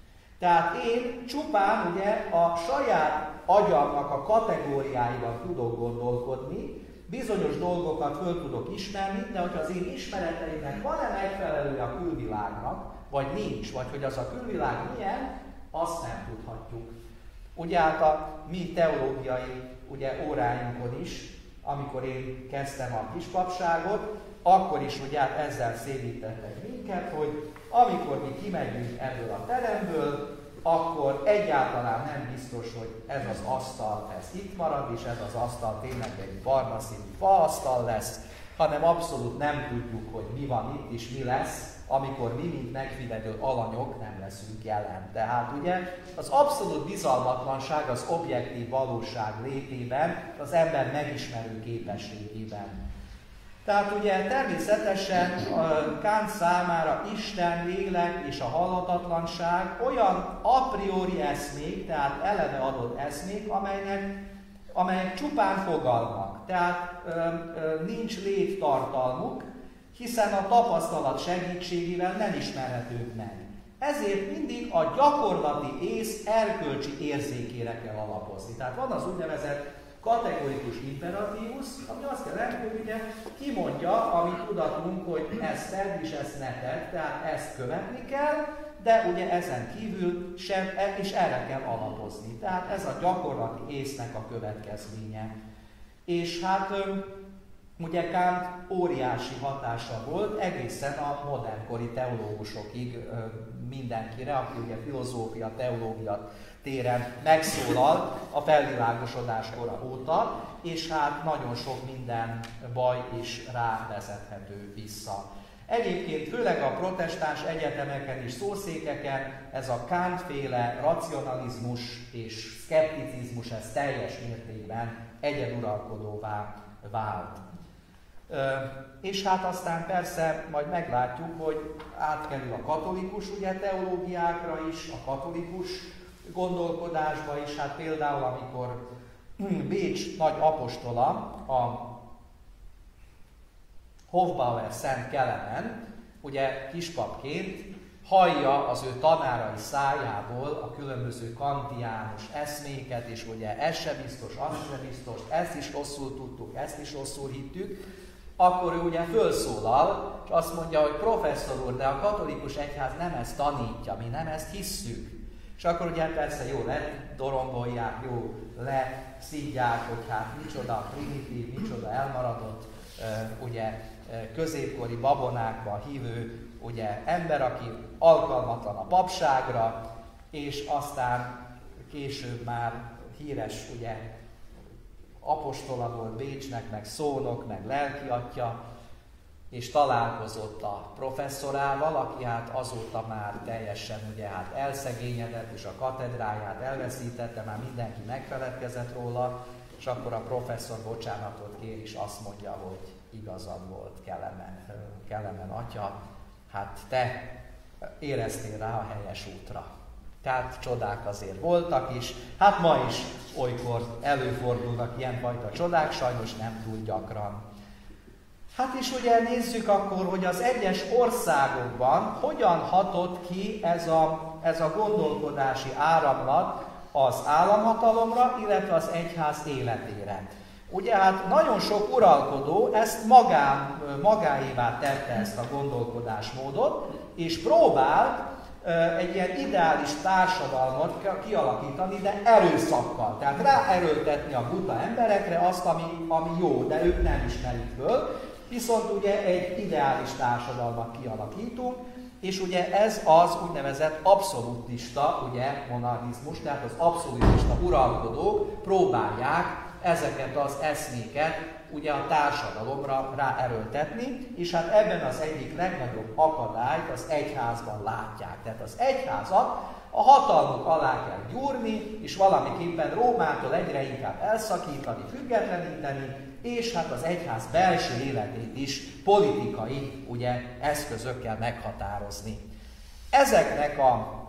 Tehát én csupán ugye a saját agyamnak a kategóriáiban tudok gondolkodni, bizonyos dolgokat föl tudok ismerni, de hogyha az én ismereteimnek van-e megfelelője a külvilágnak, vagy nincs, vagy hogy az a külvilág milyen, azt nem tudhatjuk. Ugye hát a mi teológiai óráinkon is, amikor én kezdtem a kispapságot, akkor is ugye hát ezzel szédítettek minket, hogy amikor mi kimegyünk ebből a teremből, akkor egyáltalán nem biztos, hogy ez az asztal, ez itt marad, és ez az asztal tényleg egy barna színű faasztal lesz, hanem abszolút nem tudjuk, hogy mi van itt és mi lesz, amikor mi, mint megfigyelő alanyok nem leszünk jelen. Tehát ugye az abszolút bizalmatlanság az objektív valóság létében, az ember megismerő képességében. Tehát ugye természetesen Kant számára Isten, lélek és a halhatatlanság olyan a priori eszmék, tehát eleve adott eszmék, amelyek csupán fogalmak, tehát nincs léttartalmuk, hiszen a tapasztalat segítségével nem ismerhetők meg. Ezért mindig a gyakorlati ész erkölcsi érzékére kell alapozni. Tehát van az úgynevezett kategorikus imperatívus, ami azt jelenti, hogy ugye kimondja a mi tudatunk, hogy ezt tedd és ezt ne tedd, tehát ezt követni kell, de ugye ezen kívül sem, és erre kell alapozni. Tehát ez a gyakorlati észnek a következménye. És hát ugye Kant óriási hatása volt egészen a modernkori teológusokig mindenkire, aki ugye filozófia, teológia téren megszólal a felvilágosodás kora óta, és hát nagyon sok minden baj is rávezethető vissza. Egyébként főleg a protestáns egyetemeken és szószékeken ez a Kant-féle racionalizmus és szkepticizmus ez teljes mértékben egyeduralkodóvá vált. És hát aztán persze majd meglátjuk, hogy átkerül a katolikus teológiákra is, a katolikus gondolkodásba is, hát például amikor Bécs nagy apostola, a Hofbauer Szent Kelemen, ugye kispapként hallja az ő tanárai szájából a különböző kantiánus eszméket, és ugye ez se biztos, az se biztos, ezt is rosszul tudtuk, ezt is rosszul hittük, akkor ő ugye fölszólal, és azt mondja, hogy professzor úr, de a katolikus egyház nem ezt tanítja, mi nem ezt hisszük. És akkor ugye persze jó ledorombolják, jó leszídják, hogy hát micsoda primitív, micsoda elmaradott, ugye középkori babonákban hívő ugye ember, aki alkalmatlan a papságra, és aztán később már híres ugye apostola volt Bécsnek, meg szónok, meg lelkiatya, és találkozott a professzorával, aki hát azóta már teljesen ugye hát elszegényedett, és a katedráját elveszítette, már mindenki megfeledkezett róla, és akkor a professzor bocsánatot kér, és azt mondja, hogy igazad volt, Kelemen atya, hát te éreztél rá a helyes útra. Tehát csodák azért voltak is, hát ma is olykor előfordulnak ilyenfajta csodák, sajnos nem túl gyakran. Hát is ugye nézzük akkor, hogy az egyes országokban hogyan hatott ki ez a gondolkodási áramlat az államhatalomra, illetve az egyház életére. Ugye hát nagyon sok uralkodó ezt magáévá tette ezt a gondolkodásmódot, és próbált egy ilyen ideális társadalmat kialakítani, de erőszakkal. Tehát ráerőltetni a buta emberekre azt, ami jó, de ők nem ismerik föl. Viszont ugye egy ideális társadalmat kialakítunk, és ugye ez az úgynevezett abszolutista monarchizmus, tehát az abszolutista uralkodók próbálják ezeket az eszméket ugye a társadalomra ráerőltetni, és hát ebben az egyik legnagyobb akadályt az egyházban látják. Tehát az egyházat a hatalmuk alá kell gyúrni, és valamiképpen Rómától egyre inkább elszakítani, függetleníteni, és hát az egyház belső életét is politikai eszközökkel meghatározni. Ezeknek a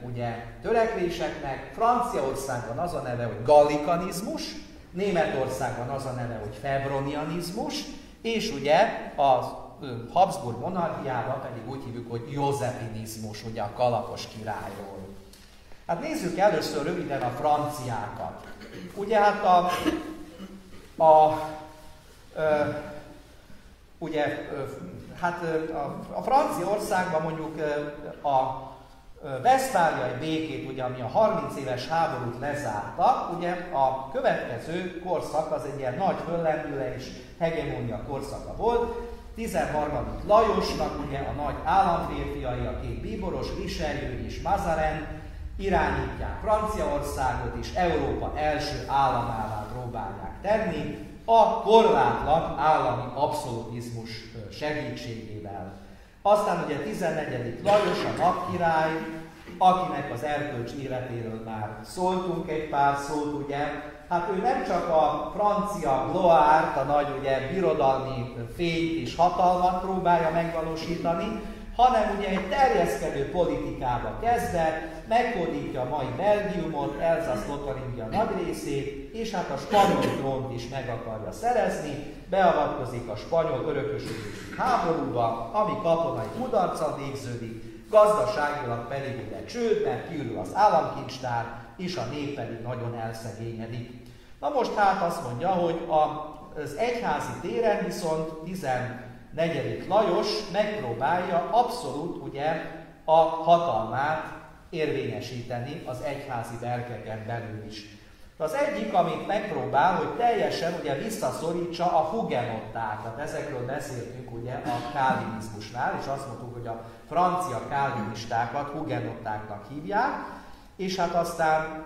törekvéseknek Franciaországban az a neve, hogy gallikanizmus, Németországban az a neve, hogy febronianizmus, és ugye a Habsburg monarchiában pedig úgy hívjuk, hogy józepinizmus, ugye a kalapos királyról. Hát nézzük először röviden a franciákat. Ugye hát a Ugye, hát a Franciaországban mondjuk a vesztfáliai békét, ugye, ami a 30 éves háborút lezárta, ugye a következő korszak az egy ilyen nagy föllendülés, hegemónia korszaka volt. 13. Lajosnak ugye a nagy államférfiai, a két bíboros, Richelieu és Mazarin irányítják Franciaországot, és Európa első államává próbálják tenni a korlátlan állami abszolutizmus segítségével. Aztán ugye 14. Lajos, a napkirály, akinek az erkölcsi életéről már szóltunk egy pár szót, ugye, hát ő nem csak a francia gloárt, a nagy ugye birodalmi fényt és hatalmat próbálja megvalósítani, hanem ugye egy terjeszkedő politikába kezdve, meghódítja a mai Belgiumot, Elsass-Lotharingia nagy részét, és hát a spanyol trónt is meg akarja szerezni, beavatkozik a spanyol örökösödési háborúba, ami katonai kudarccal végződik, gazdaságilag pedig ugye csőd, mert kiürül az államkincstár, és a nép pedig nagyon elszegényedik. Na most hát azt mondja, hogy az egyházi téren viszont 14. Lajos megpróbálja abszolút ugye a hatalmát érvényesíteni az egyházi berkeken belül is. Az egyik, amit megpróbál, hogy teljesen ugye visszaszorítsa a hugenottákat. Ezekről beszéltünk ugye a kálvinizmusnál, és azt mondtuk, hogy a francia kálvinistákat hugenottáknak hívják, és hát aztán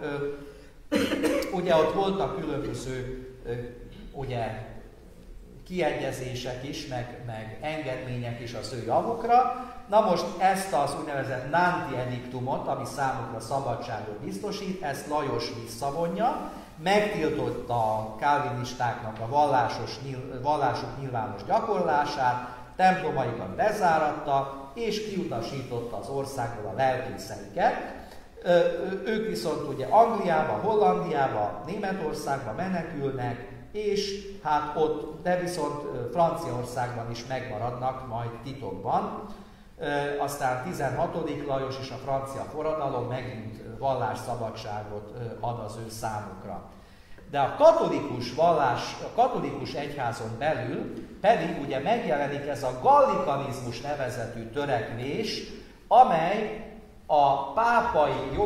ugye ott voltak különböző ugye kiegyezések is, meg engedmények is az ő javukra. Na most ezt az úgynevezett Nanti ediktumot, ami számukra szabadságot biztosít, ezt Lajos visszavonja, megtiltotta a kálvinistáknak a vallásuk nyilvános gyakorlását, templomaikat bezáratta, és kiutasította az országból a lelkészeiket. Ők viszont ugye Angliába, Hollandiába, Németországba menekülnek, és hát ott, de viszont Franciaországban is megmaradnak majd titokban. Aztán 16. Lajos és a francia forradalom megint vallásszabadságot ad az ő számukra. De a katolikus egyházon belül pedig ugye megjelenik ez a gallikanizmus nevezetű törekvés, amely a pápa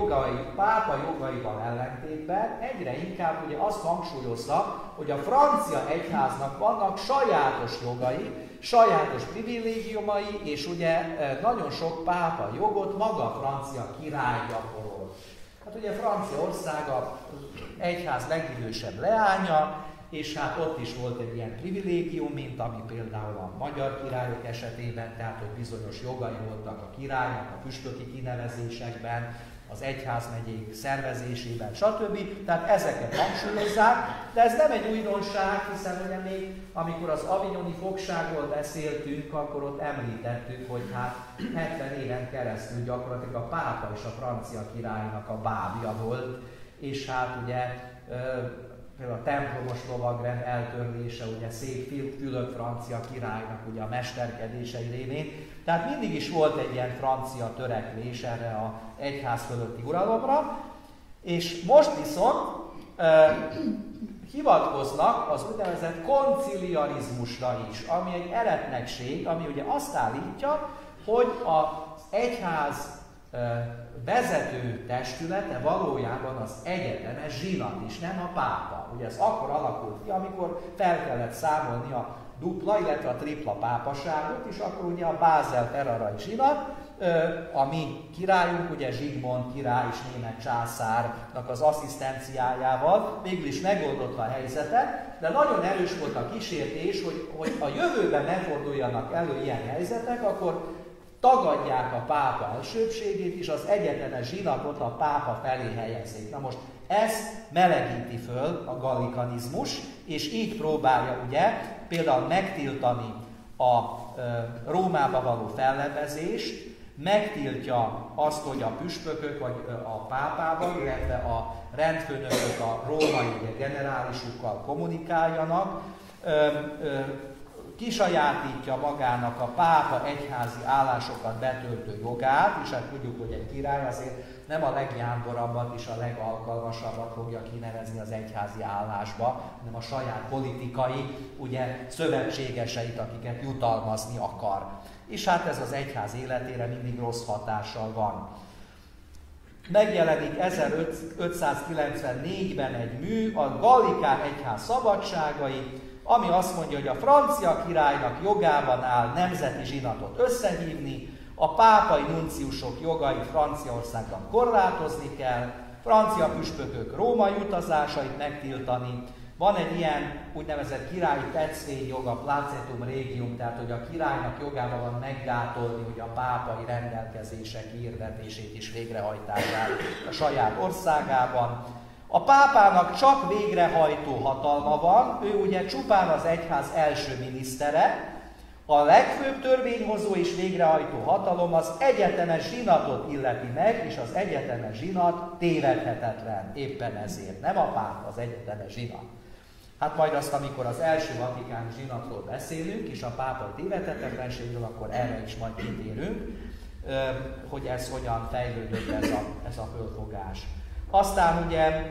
jogaival ellentétben egyre inkább ugye azt hangsúlyozza, hogy a francia egyháznak vannak sajátos jogai, sajátos privilégiumai, és ugye nagyon sok pápa jogot maga a francia király gyakorol. Hát ugye Franciaország az egyház legidősebb leánya, és hát ott is volt egy ilyen privilégium, mint ami például a magyar királyok esetében, tehát hogy bizonyos jogai voltak a királynak a püspöki kinevezésekben, az egyházmegyék szervezésében, stb. Tehát ezeket hangsúlyozzák, de ez nem egy újdonság, hiszen ugye még amikor az avignoni fogságról beszéltünk, akkor ott említettük, hogy hát 70 éven keresztül gyakorlatilag a pápa és a francia királynak a bábja volt, és hát ugye például a templomos lovagrend eltörlése, ugye szép Fülöp francia királynak ugye a mesterkedései révén. Tehát mindig is volt egy ilyen francia törekvés erre az egyház fölötti uralomra, és most viszont hivatkoznak az úgynevezett konciliarizmusra is, ami egy eretnekség, ami ugye azt állítja, hogy az egyház vezető testülete valójában az egyetemes zsinat is, nem a pápa. Ugye ez akkor alakult ki, amikor fel kellett számolni a dupla, illetve a tripla pápaságot, és akkor ugye a Bázel-Ferrarai zsinat, a mi királyunk, ugye Zsigmond király és német császárnak az asszisztenciájával végül is megoldotta a helyzetet, de nagyon erős volt a kísértés, hogy a jövőben ne forduljanak elő ilyen helyzetek, akkor tagadják a pápa elsőbbségét, és az egyetemes zsinatot a pápa felé helyezik. Na most ezt melegíti föl a gallikanizmus, és így próbálja ugye például megtiltani a Rómába való fellebbezést, megtiltja azt, hogy a püspökök vagy a pápával, illetve a rendfőnökök a római generálisukkal kommunikáljanak, kisajátítja magának a pápa egyházi állásokat betöltő jogát, és hát tudjuk, hogy egy király azért nem a legjánborabbat és a legalkalmasabbat fogja kinevezni az egyházi állásba, hanem a saját politikai, ugye, szövetségeseit, akiket jutalmazni akar. És hát ez az egyház életére mindig rossz hatással van. Megjelenik 1594-ben egy mű, a Gallikán egyház szabadságai, ami azt mondja, hogy a francia királynak jogában áll nemzeti zsinatot összehívni, a pápai nunciusok jogait Franciaországban korlátozni kell, francia püspökök római utazásait megtiltani, van egy ilyen úgynevezett királyi tetszvényjog, a placetum regium, tehát hogy a királynak jogában van meggátolni, hogy a pápai rendelkezések hirdetését is végrehajtását a saját országában. A pápának csak végrehajtó hatalma van, ő ugye csupán az egyház első minisztere, a legfőbb törvényhozó és végrehajtó hatalom az egyetemes zsinatot illeti meg, és az egyetemes zsinat tévedhetetlen, éppen ezért. Nem a pápa, az egyetemes zsinat. Hát majd azt, amikor az első vatikáni zsinatról beszélünk, és a pápai tévedhetetlenségről, akkor erre is majd kitérünk, hogy ez hogyan fejlődött ez a fölfogás. Aztán ugye,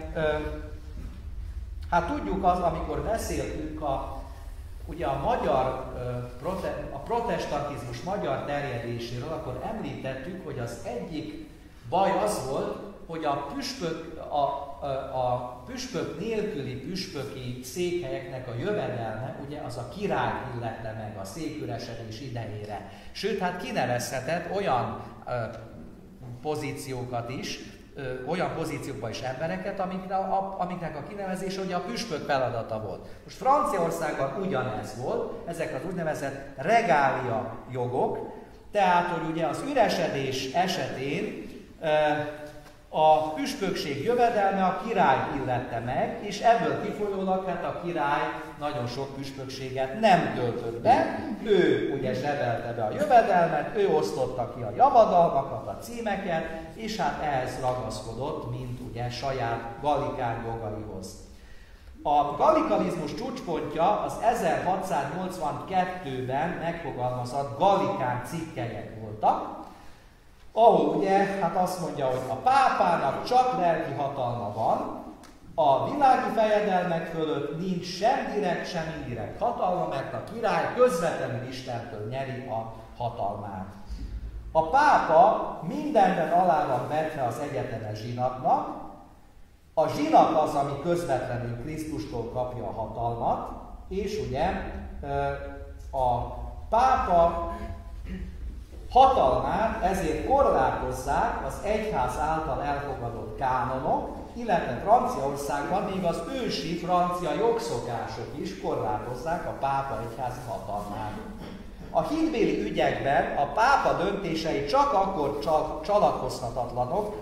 hát tudjuk azt, amikor beszéltünk ugye a protestantizmus magyar terjedéséről, akkor említettük, hogy az egyik baj az volt, hogy a püspök nélküli püspöki székhelyeknek a jövedelme, ugye az a király illette meg a széküresedés idejére. Sőt, hát kinevezhetett olyan pozíciókat is, olyan pozíciókban is embereket, amiknek a kinevezése ugye a püspök feladata volt. Most Franciaországban ugyanez volt, ezek az úgynevezett regália jogok, tehát, hogy ugye az üresedés esetén a püspökség jövedelme a király illette meg, és ebből kifolyólag hát a király nagyon sok püspökséget nem töltött be, ő ugye zsebelte be a jövedelmet, ő osztotta ki a javadalmakat, a címeket, és hát ehhez ragaszkodott, mint ugye saját gallikán jogaihoz. A gallikalizmus csúcspontja az 1682-ben megfogalmazott gallikán cikkelyek voltak, ahol ugye, hát azt mondja, hogy a pápának csak lelki hatalma van, a világi fejedelmek fölött nincs sem direkt, sem indirekt hatalma, mert a király közvetlenül Istentől nyeri a hatalmát. A pápa mindenben alá van vetve az egyetemes zsinatnak, a zsinat az, ami közvetlenül Krisztustól kapja a hatalmat, és ugye a pápa hatalmát ezért korlátozzák az egyház által elfogadott kánonok, illetve Franciaországban még az ősi francia jogszokások is korlátozzák a pápa egyházi hatalmát. A hitbéli ügyekben a pápa döntései csak akkor csatlakozhatatlanok,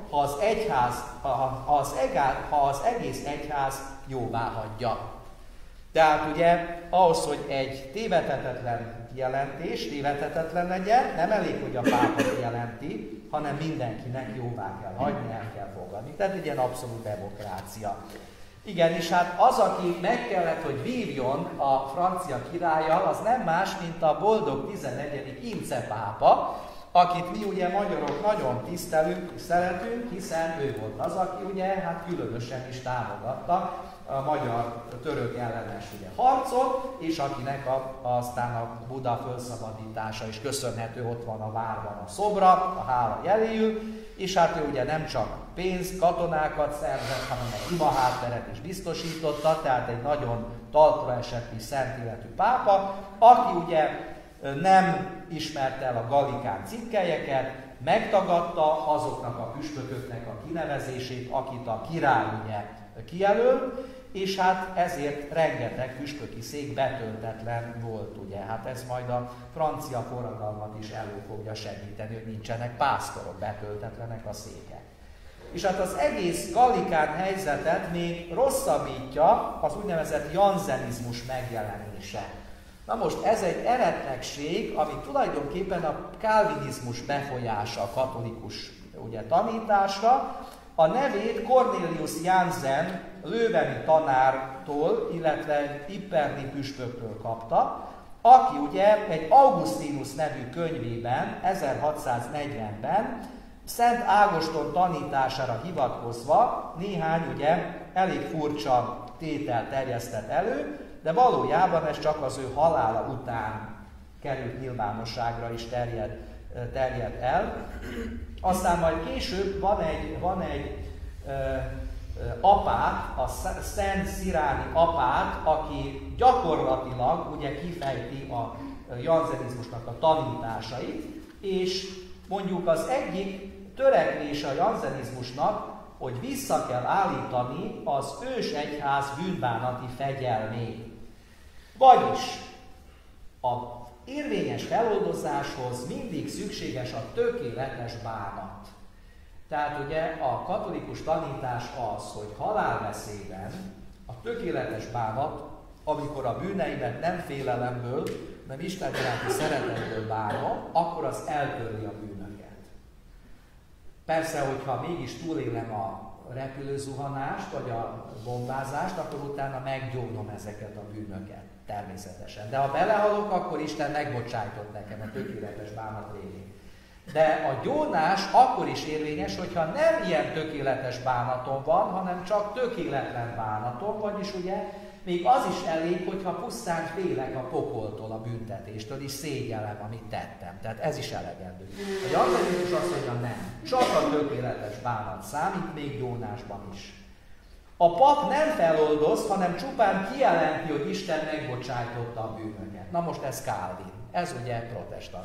ha az egész egyház jóvá hagyja. Tehát ugye ahhoz, hogy egy tévedhetetlen jelentés tévedhetetlen legyen, nem elég, hogy a pápa jelenti, hanem mindenkinek jóvá kell hagyni, el kell fogadni. Tehát egy ilyen abszolút demokrácia. Igen, és hát az, aki meg kellett, hogy vívjon a francia királlyal, az nem más, mint a boldog 11. Ince pápa, akit mi ugye magyarok nagyon tisztelünk, szeretünk, hiszen ő volt az, aki ugye hát különösen is támogatta a magyar-török ellenes ugye harcot, és akinek aztán a Buda fölszabadítása is köszönhető, ott van a várban a szobra, a hála jeléül, és hát ő ugye nem csak pénzt, katonákat szerzett, hanem egy imahátteret is biztosította, tehát egy nagyon talpra esett és szent életű pápa, aki ugye nem ismerte el a gallikán cikkelyeket, megtagadta azoknak a püspököknek a kinevezését, akit a király ugye kijelöl, és hát ezért rengeteg püspöki szék betöltetlen volt, ugye. Hát ez majd a francia forradalmat is elő fogja segíteni, hogy nincsenek pásztorok, betöltetlenek a székek. És hát az egész gallikán helyzetet még rosszabbítja az úgynevezett janzenizmus megjelenése. Na most ez egy eretnekség, ami tulajdonképpen a kálvinizmus befolyása a katolikus ugye, tanításra. A nevét Cornelius Jansen lőveni tanártól, illetve Ipperni püspöktől kapta, aki ugye egy Augustinus nevű könyvében 1640-ben Szent Ágoston tanítására hivatkozva néhány ugye elég furcsa tételt terjesztett elő, de valójában ez csak az ő halála után került nyilvánosságra is terjed el. Aztán majd később van egy apát, a Szent Sziráni apát, aki gyakorlatilag ugye kifejti a janzenizmusnak a tanításait, és mondjuk az egyik törekvése a janzenizmusnak, hogy vissza kell állítani az ősegyház bűnbánati fegyelmét. Vagyis a érvényes feloldozáshoz mindig szükséges a tökéletes bánat. Tehát ugye a katolikus tanítás az, hogy halálveszélyben a tökéletes bánat, amikor a bűneimet nem félelemből, nem Isten iránti szeretetből bánom, akkor az eltörli a bűnöket. Persze, hogyha mégis túlélem a repülőzuhanást, vagy a bombázást, akkor utána meggyónom ezeket a bűnöket, természetesen. De ha belehalok, akkor Isten megbocsájtott nekem a tökéletes bánat révén. De a gyónás akkor is érvényes, hogyha nem ilyen tökéletes bánatom van, hanem csak tökéletlen bánatom, vagyis ugye még az is elég, hogyha pusztán félek a pokoltól, a büntetéstől, és szégyellem, amit tettem. Tehát ez is elegendő. A janzenizmus azt mondja, nem. Csak a tökéletes bánat számít, még gyónásban is. A pap nem feloldoz, hanem csupán kijelenti, hogy Isten megbocsájtotta a bűnöket. Na most ez Calvin. Ez ugye protestant.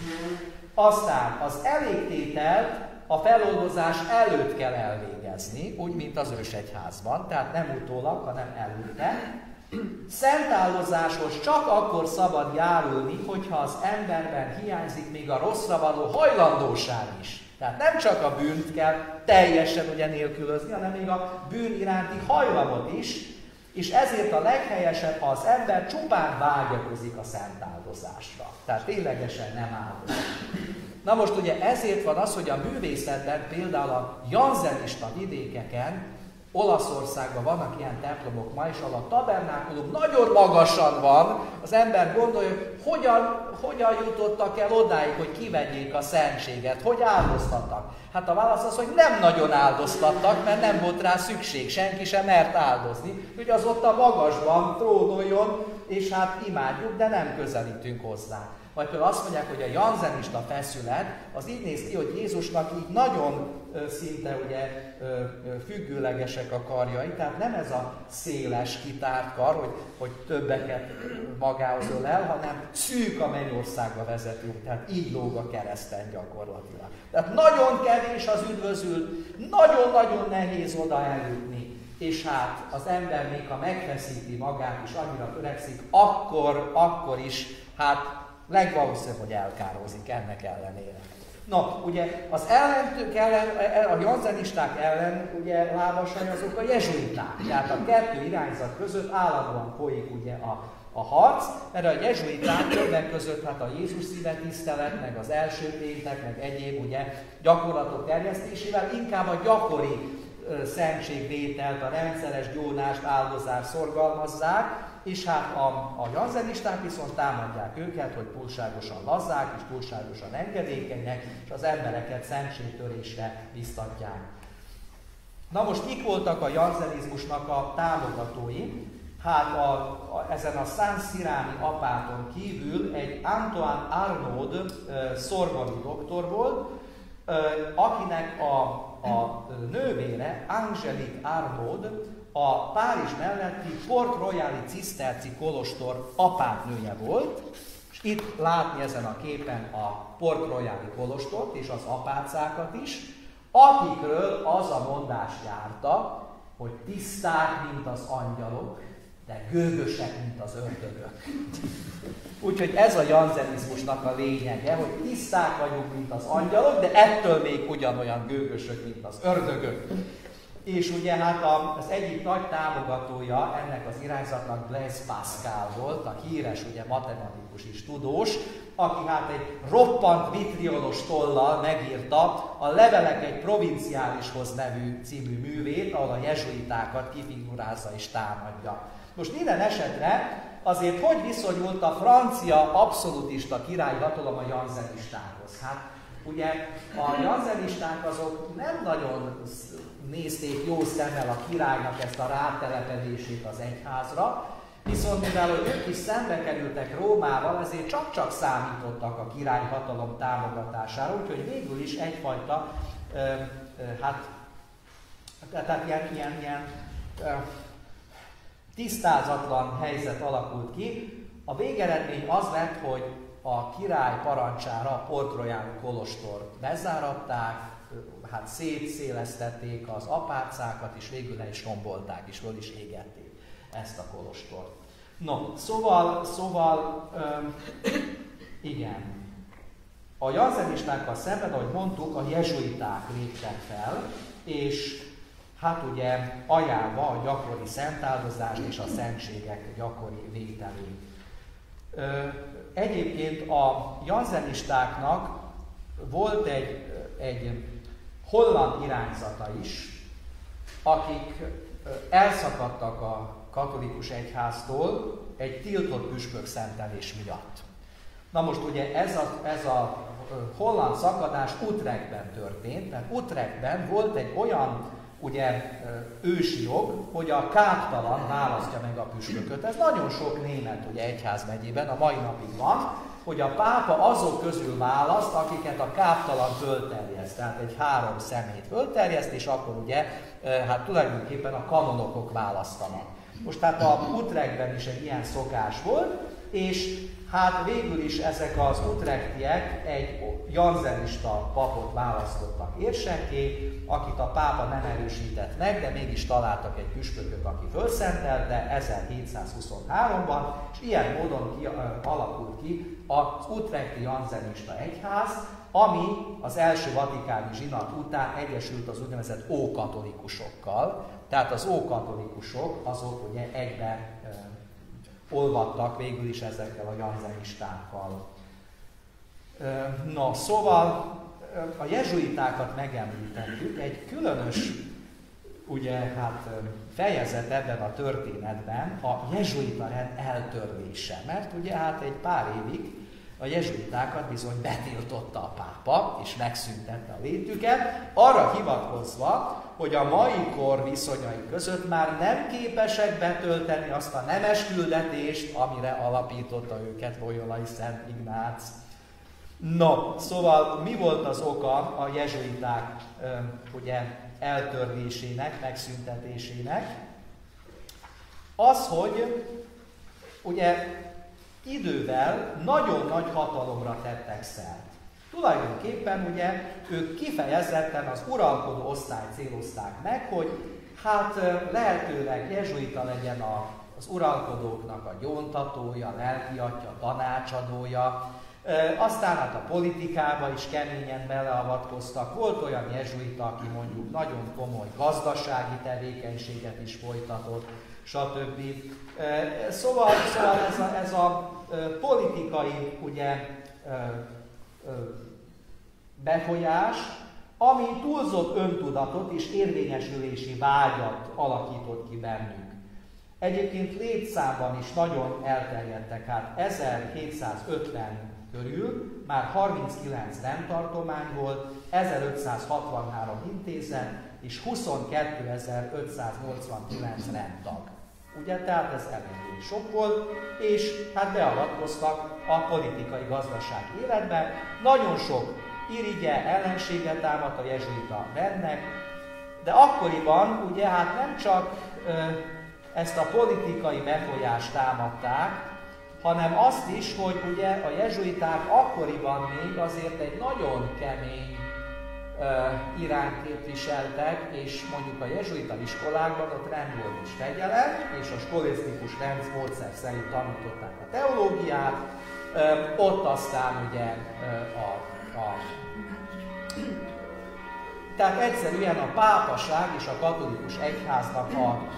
Aztán az elégtételt a feloldozás előtt kell elvégezni, úgy, mint az ősegyházban, tehát nem utólag, hanem előtte. Szentáldozáshoz csak akkor szabad járulni, hogyha az emberben hiányzik még a rosszra való hajlandóság is. Tehát nem csak a bűnt kell teljesen ugye nélkülözni, hanem még a bűn iránti hajlamot is, és ezért a leghelyesebb, ha az ember csupán vágyakozik a szentáldozásra. Tehát ténylegesen nem áldozik. Na most ugye ezért van az, hogy a művészetben, például a janzenista vidékeken, Olaszországban vannak ilyen templomok ma, és ahol a tabernákulum nagyon magasan van, az ember gondolja, hogy hogyan jutottak el odáig, hogy kivegyék a szentséget, hogy áldoztattak. Hát a válasz az, hogy nem nagyon áldoztattak, mert nem volt rá szükség, senki sem mert áldozni, hogy az ott a magasban trónoljon, és hát imádjuk, de nem közelítünk hozzá. Vagy például azt mondják, hogy a janzenista feszület, az így néz ki, hogy Jézusnak így nagyon szinte ugye függőlegesek a karjai, tehát nem ez a széles kitárt kar, hogy többeket magához ölel, hanem szűk a mennyországba vezető, tehát így lóg a kereszten gyakorlatilag. Tehát nagyon kevés az üdvözült, nagyon-nagyon nehéz oda eljutni, és hát az ember még ha megfeszíti magát és annyira törekszik, akkor is hát legvalószínűbb, hogy elkározik ennek ellenére. Na, ugye az a janzenisták ellen ugye lábasai azok a jezsuiták. Tehát a kettő irányzat között állandóan folyik ugye a harc, mert a jezsuiták többek között hát a Jézus szíve tisztelet, meg az első péntek, meg egyéb ugye gyakorlatok terjesztésével inkább a gyakori szentségvételt, a rendszeres gyónást, áldozást szorgalmazzák, és hát a janzenisták viszont támadják őket, hogy túlságosan lazzák és túlságosan engedékenyek, és az embereket szentségtörésre biztatják. Na most kik voltak a janzenizmusnak a támogatói? Hát ezen a Szent Sziráni apáton kívül egy Antoine Arnaud szorboni doktor volt, akinek a nővére, Angélique Arnaud, a Párizs melletti Port Royali ciszterci kolostor apátnője volt, és itt látni ezen a képen a Port Royali kolostort és az apácákat is, akikről az a mondás járta, hogy tiszták, mint az angyalok, de gőgösek, mint az ördögök. Úgyhogy ez a janzenizmusnak a lényege, hogy tiszták vagyunk, mint az angyalok, de ettől még ugyanolyan gőgösök, mint az ördögök. És ugye hát az egyik nagy támogatója ennek az irányzatnak Blaise Pascal volt, a híres ugye matematikus és tudós, aki hát egy roppant vitriolos tollal megírta a Levelek egy provinciálishoz nevű című művét, ahol a jezsuitákat kifigurázza és támadja. Most minden esetre azért hogy viszonyult a francia abszolutista királyi hatalom a janzenistákhoz? Hát ugye a janzenisták azok nem nagyon nézték jó szemmel a királynak ezt a rátelepedését az egyházra, viszont mivel ők is szembe kerültek Rómával, ezért csak-csak számítottak a királyi hatalom támogatására, úgyhogy végül is egyfajta, ilyen tisztázatlan helyzet alakult ki. A végeredmény az lett, hogy a király parancsára a Port Royal kolostort bezáratták, hát szétszélesztették az apácákat, és végül le is rombolták, és föl is égették ezt a kolostort. No, szóval igen. A janzenistákkal szemben, ahogy mondtuk, a jezsuiták léptek fel, és hát ugye ajánlva a gyakori szentáldozást és a szentségek gyakori vételét. Egyébként a janzenistáknak volt egy holland irányzata is, akik elszakadtak a katolikus egyháztól egy tiltott püspök szentelés miatt. Na most ugye ez a holland szakadás Utrechtben történt, mert Utrechtben volt egy olyan ugye ősi jog, hogy a káptalan választja meg a püspököt. Ez nagyon sok német ugye egyházmegyében a mai napig van, hogy a pápa azok közül választ, akiket a káptalan fölterjeszt, tehát egy 3 személyt fölterjeszt, és akkor ugye hát tulajdonképpen a kanonokok választanak. Most hát a Utrechtben is egy ilyen szokás volt, és hát végül is ezek az utrechtiek egy janzenista papot választottak érsekké, akit a pápa nem erősített meg, de mégis találtak egy püspököt, aki fölszentelte 1723-ban, és ilyen módon alakult ki az utrechti janzenista egyház, ami az első vatikáni zsinat után egyesült az úgynevezett ókatolikusokkal. Tehát az ókatolikusok azok ugye egybe olvadtak végül is ezekkel a janzenistákkal. No, szóval a jezsuitákat megemlítettük, egy különös ugye, hát, fejezet ebben a történetben a jezsuita rend eltörlése, mert ugye hát egy pár évig a jezsuitákat bizony betiltotta a pápa, és megszüntette a létüket, arra hivatkozva, hogy a mai kor viszonyai között már nem képesek betölteni azt a nemes küldetést, amire alapította őket Loyolai Szent Ignác. No, szóval mi volt az oka a jezsuiták ugye, eltörlésének, megszüntetésének? Az, hogy ugye idővel nagyon nagy hatalomra tettek szert. Tulajdonképpen ugye ők kifejezetten az uralkodó osztályt célozták meg, hogy hát lehetőleg jezsuita legyen az uralkodóknak a gyóntatója, lelkiatya, tanácsadója. Aztán hát a politikába is keményen beleavatkoztak. Volt olyan jezsuita, aki mondjuk nagyon komoly gazdasági tevékenységet is folytatott, stb. Szóval ez a politikai ugye, befolyás, ami túlzott öntudatot és érvényesülési vágyat alakított ki bennük. Egyébként létszámban is nagyon elterjedtek, hát 1750 körül már 39 rendtartomány volt, 1563 intézet és 22.589 rendtag. Ugye, tehát ez eléggé sok volt, és hát beavatkoztak a politikai gazdasági életbe. Nagyon sok irigye, ellensége támadt a jezsuita rendnek, de akkoriban ugye hát nem csak ezt a politikai befolyást támadták, hanem azt is, hogy ugye a jezsuiták akkoriban még azért egy nagyon kemény irányt képviseltek, és mondjuk a jezsuita iskolákban ott rend volt és fegyelem, és a skolisztikus rendmódszer szerint tanították a teológiát, ott aztán ugye tehát egyszerűen a pápaság és a katolikus egyháznak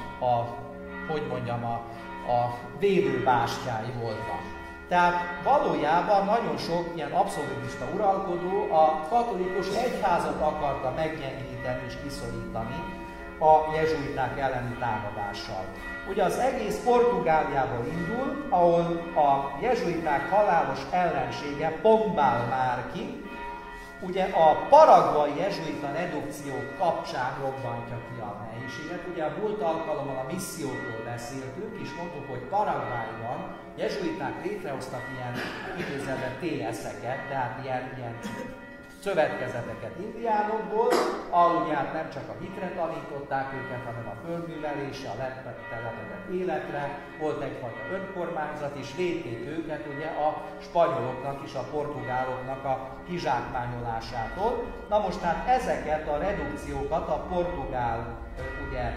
a védőbástyái voltak. Tehát valójában nagyon sok ilyen abszolútista uralkodó a katolikus egyházat akarta meggyengíteni és kiszorítani a jezsuiták elleni támadással. Ugye az egész Portugáliából indul, ahol a jezsuiták halálos ellensége Pombal Márki, ugye a paraguai jezsuita redukció kapcsán robbantja ki a nehézséget. Ugye a múlt alkalommal a missziókról beszéltünk, és mondtuk, hogy Paraguayban jezsuiták létrehoztak ilyen idézőjelben TS-eket, tehát ilyen szövetkezeteket indiánokból, ahol ugye hát nem csak a hitre tanították őket, hanem a földművelésre, a letelepedett életre, volt egyfajta önkormányzat, és védték őket ugye a spanyoloknak és a portugáloknak a kizsákmányolásától. Na most hát ezeket a redukciókat a portugál ugye,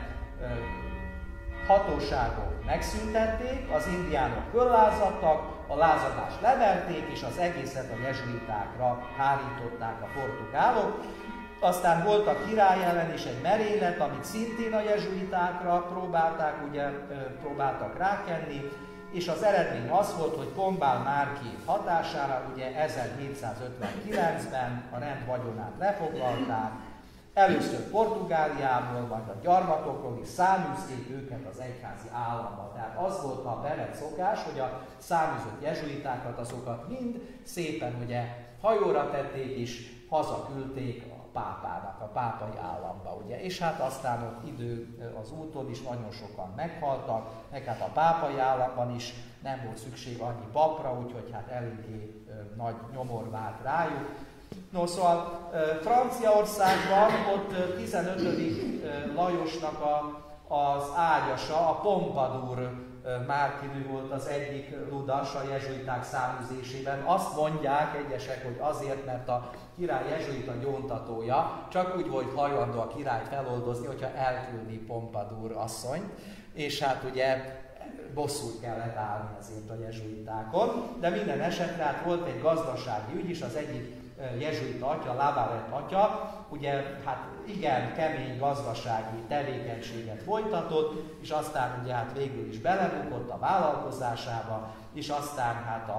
hatóságok megszüntették, az indiánok föllázadtak, a lázadást leverték, és az egészet a jezsuitákra hárították a portugálok. Aztán volt a király ellen is egy merénylet, amit szintén a jezsuitákra próbáltak rákenni, és az eredmény az volt, hogy Pombal Márki hatására ugye 1759-ben a rend vagyonát lefoglalták, először Portugáliából, majd a gyarmatokról is száműzték őket az egyházi államba. Tehát az volt a bevett szokás, hogy a száműzött jezsuitákat, azokat mind szépen ugye hajóra tették és hazaküldték a pápának, a pápai államba. Ugye. És hát aztán ott idő az úton is nagyon sokan meghaltak, meg hát a pápai államban is nem volt szükség annyi papra, úgyhogy hát eléggé nagy nyomor vált rájuk. No, szóval Franciaországban ott 15. Lajosnak az ágyasa, a Pompadour Márkinő volt az egyik ludas a jezsuiták száműzésében. Azt mondják egyesek, hogy azért, mert a király jezsuita gyóntatója csak úgy volt hajlandó a királyt feloldozni, hogyha elküldi Pompadour asszonyt, és hát ugye bosszút kellett állni azért a jezsuitákon, de minden esetre hát volt egy gazdasági ügy is, az egyik jezsuita atya, Lavaret atya, ugye hát igen kemény gazdasági tevékenységet folytatott, és aztán ugye hát végül is belebukott a vállalkozásába, és aztán hát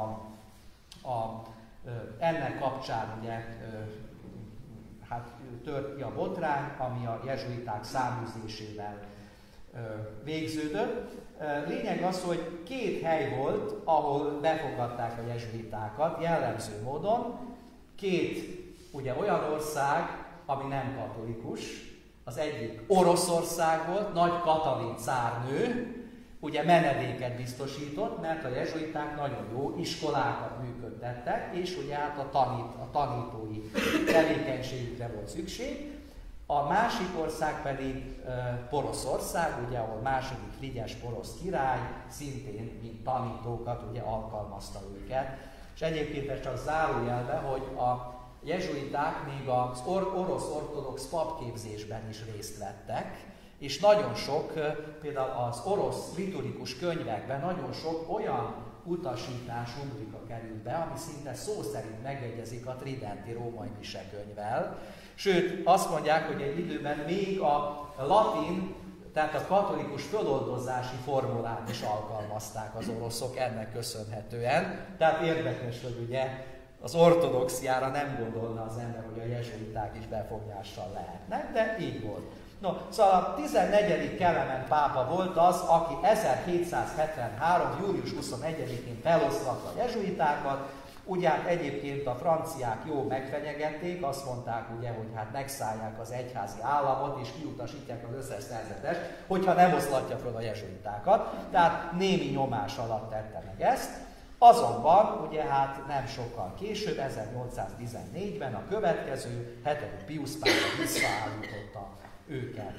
ennek kapcsán ugye hát tört ki a botrány, ami a jezsuiták száműzésével végződött. Lényeg az, hogy 2 hely volt, ahol befogadták a jezsuitákat jellemző módon. 2 ugye olyan ország, ami nem katolikus, az egyik Oroszország volt, nagy Katalin cárnő, ugye menedéket biztosított, mert a jezsuiták nagyon jó iskolákat működtettek, és ugye hát a tanítói tevékenységükre volt szükség. A másik ország pedig Poroszország, ugye, ahol második Frigyes porosz király szintén mint tanítókat ugye alkalmazta őket. És egyébként ez csak zárójelbe, hogy a jezsuiták még az orosz ortodox papképzésben is részt vettek, és nagyon sok, például az orosz liturgikus könyvekben nagyon sok olyan utasítás rubrika kerül be, ami szinte szó szerint megegyezik a tridenti római misekönyvvel. Sőt, azt mondják, hogy egy időben még a latin, tehát a katolikus föloldozási formulát is alkalmazták az oroszok ennek köszönhetően. Tehát érdekes, hogy ugye az ortodoxiára nem gondolna az ember, hogy a jezsuiták is befolyással lehetnek, de így volt. No, szóval a 14. Kelemen pápa volt az, aki 1773. július 21-én feloszlatta a jezsuitákat. Ugye hát egyébként a franciák jó megfenyegették, azt mondták ugye, hogy hát megszállják az egyházi államot és kiutasítják az összes szerzetest, hogyha nem oszlatja fel a jezsuitákat. Tehát némi nyomás alatt tette meg ezt. Azonban ugye hát nem sokkal később, 1814-ben a következő 7. Piusz pápa visszaállította őket.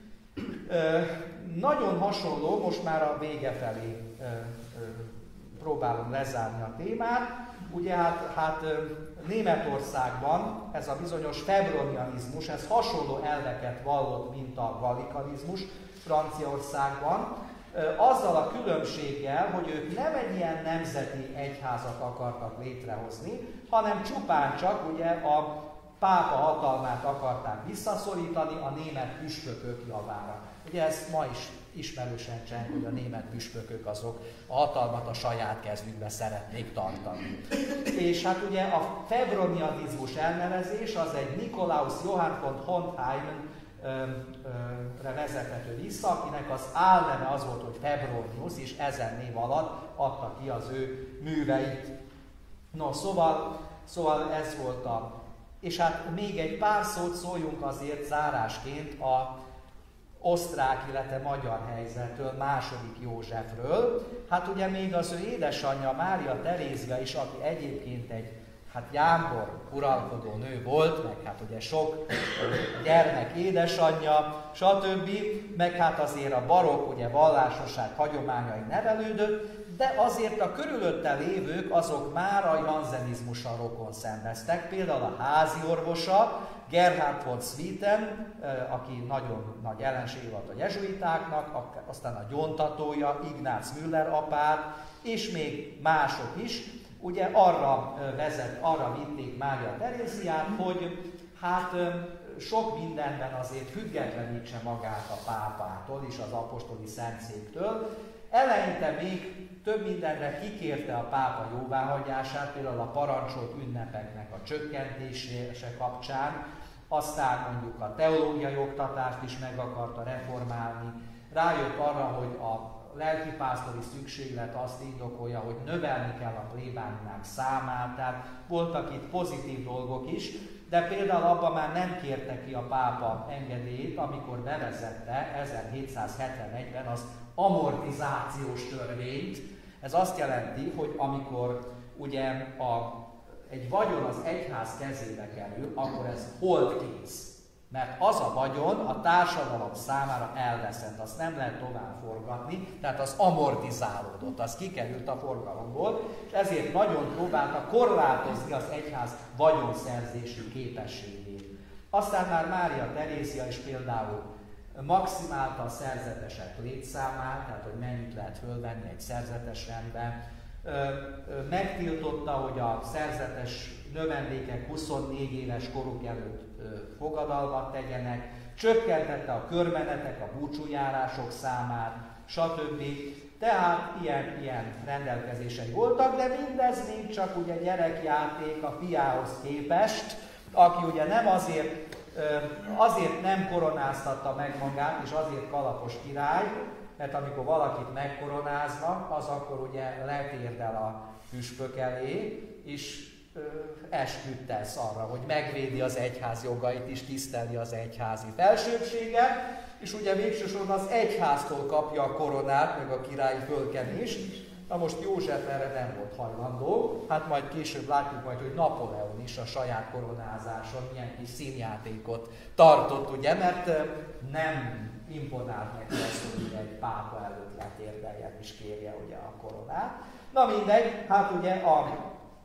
Nagyon hasonló, most már a vége felé próbálom lezárni a témát. Ugye hát Németországban ez a bizonyos febronianizmus, ez hasonló elveket vallott, mint a gallikanizmus Franciaországban, azzal a különbséggel, hogy ők nem egy ilyen nemzeti egyházat akartak létrehozni, hanem csupán csak ugye a pápa hatalmát akarták visszaszorítani a német püspökök javára. Ugye ez ma is ismerősen cseng, hogy a német püspökök azok a hatalmat a saját kezükbe szeretnék tartani. És hát ugye a febronianizmus elnevezés az egy Nikolaus Johann von Hontheim vezethető vissza, akinek az álneve az volt, hogy Febronius, és ezen név alatt adta ki az ő műveit. No, szóval ez volt a... És hát még egy pár szót szóljunk azért zárásként a osztrák, illetve magyar helyzetről, második Józsefről. Hát ugye még az ő édesanyja, Mária Terézia is, aki egyébként egy jámbor uralkodó nő volt, meg hát ugye sok gyermek édesanyja, stb. Meg hát azért a barokk, ugye vallásosság hagyományai nevelődött, de azért a körülötte lévők azok már a janzenizmussal rokon szenveztek. Például a házi orvosa, Gerhard von Swieten, aki nagyon nagy ellensége volt a jezsuitáknak, aztán a gyóntatója, Ignác Müller apád, és még mások is, ugye arra vitték Mária Teréziát, hogy hát sok mindenben azért függetlenítse magát a pápától és az apostoli szentszéktől. Eleinte még több mindenre kikérte a pápa jóváhagyását, például a parancsolt ünnepeknek a csökkentése kapcsán, aztán mondjuk a teológiai oktatást is meg akarta reformálni. Rájött arra, hogy a lelkipásztori szükséglet azt indokolja, hogy növelni kell a plébániák számát, tehát voltak itt pozitív dolgok is, de például abban már nem kérte ki a pápa engedélyét, amikor bevezette 1771-ben az amortizációs törvényt. Ez azt jelenti, hogy amikor ugye egy vagyon az egyház kezébe kerül, akkor ez holdkész. Mert az a vagyon a társadalom számára elveszett, azt nem lehet tovább forgatni, tehát az amortizálódott, az kikerült a forgalomból, és ezért nagyon próbálta korlátozni az egyház vagyonszerzési képességét. Aztán már Mária Terézia is például maximálta a szerzetesek létszámát, tehát hogy mennyit lehet fölvenni egy szerzetes rendbe, megtiltotta, hogy a szerzetes növendékek 24 éves koruk előtt fogadalmat tegyenek, csökkentette a körmenetek, a búcsújárások számát, stb. Tehát ilyen rendelkezései voltak, de mindez még csak ugye gyerekjáték a fiához képest, aki ugye nem azért nem koronáztatta meg magát, és azért kalapos király, mert amikor valakit megkoronáznak, az akkor ugye letérdel a püspök elé, és esküdt tesz arra, hogy megvédi az egyház jogait is, tiszteli az egyházi felsőbbséget, és ugye végsősorban az egyháztól kapja a koronát, meg a királyi fölkenést. Na most József erre nem volt hajlandó, hát majd később látjuk majd, hogy Napóleon is a saját koronázáson milyen kis színjátékot tartott, ugye, mert nem imponált neki azt, hogy egy pápa előtt letérdeljen és kérje ugye a koronát. Na mindegy, hát ugye a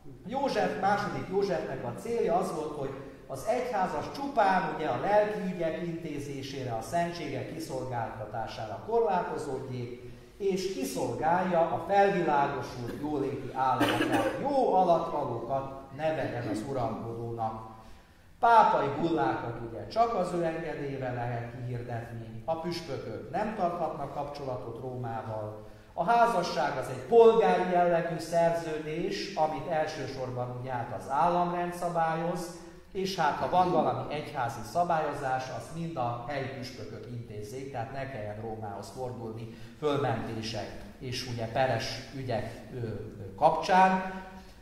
második Józsefnek a célja az volt, hogy az egyház az csupán ugye a lelki ügyek intézésére, a szentségek kiszolgáltatására korlátozódjék, és kiszolgálja a felvilágosult jóléti államokat, jó alattvalókat neveljen az uralkodónak. Pápai bullákat ugye csak az ő engedélyével lehet kihirdetni, a püspökök nem tarthatnak kapcsolatot Rómával, a házasság az egy polgári jellegű szerződés, amit elsősorban ugye az államrend szabályoz, és hát ha van valami egyházi szabályozás, azt mind a helyi püspökök intézzék, tehát ne kelljen Rómához fordulni fölmentések és ugye peres ügyek kapcsán,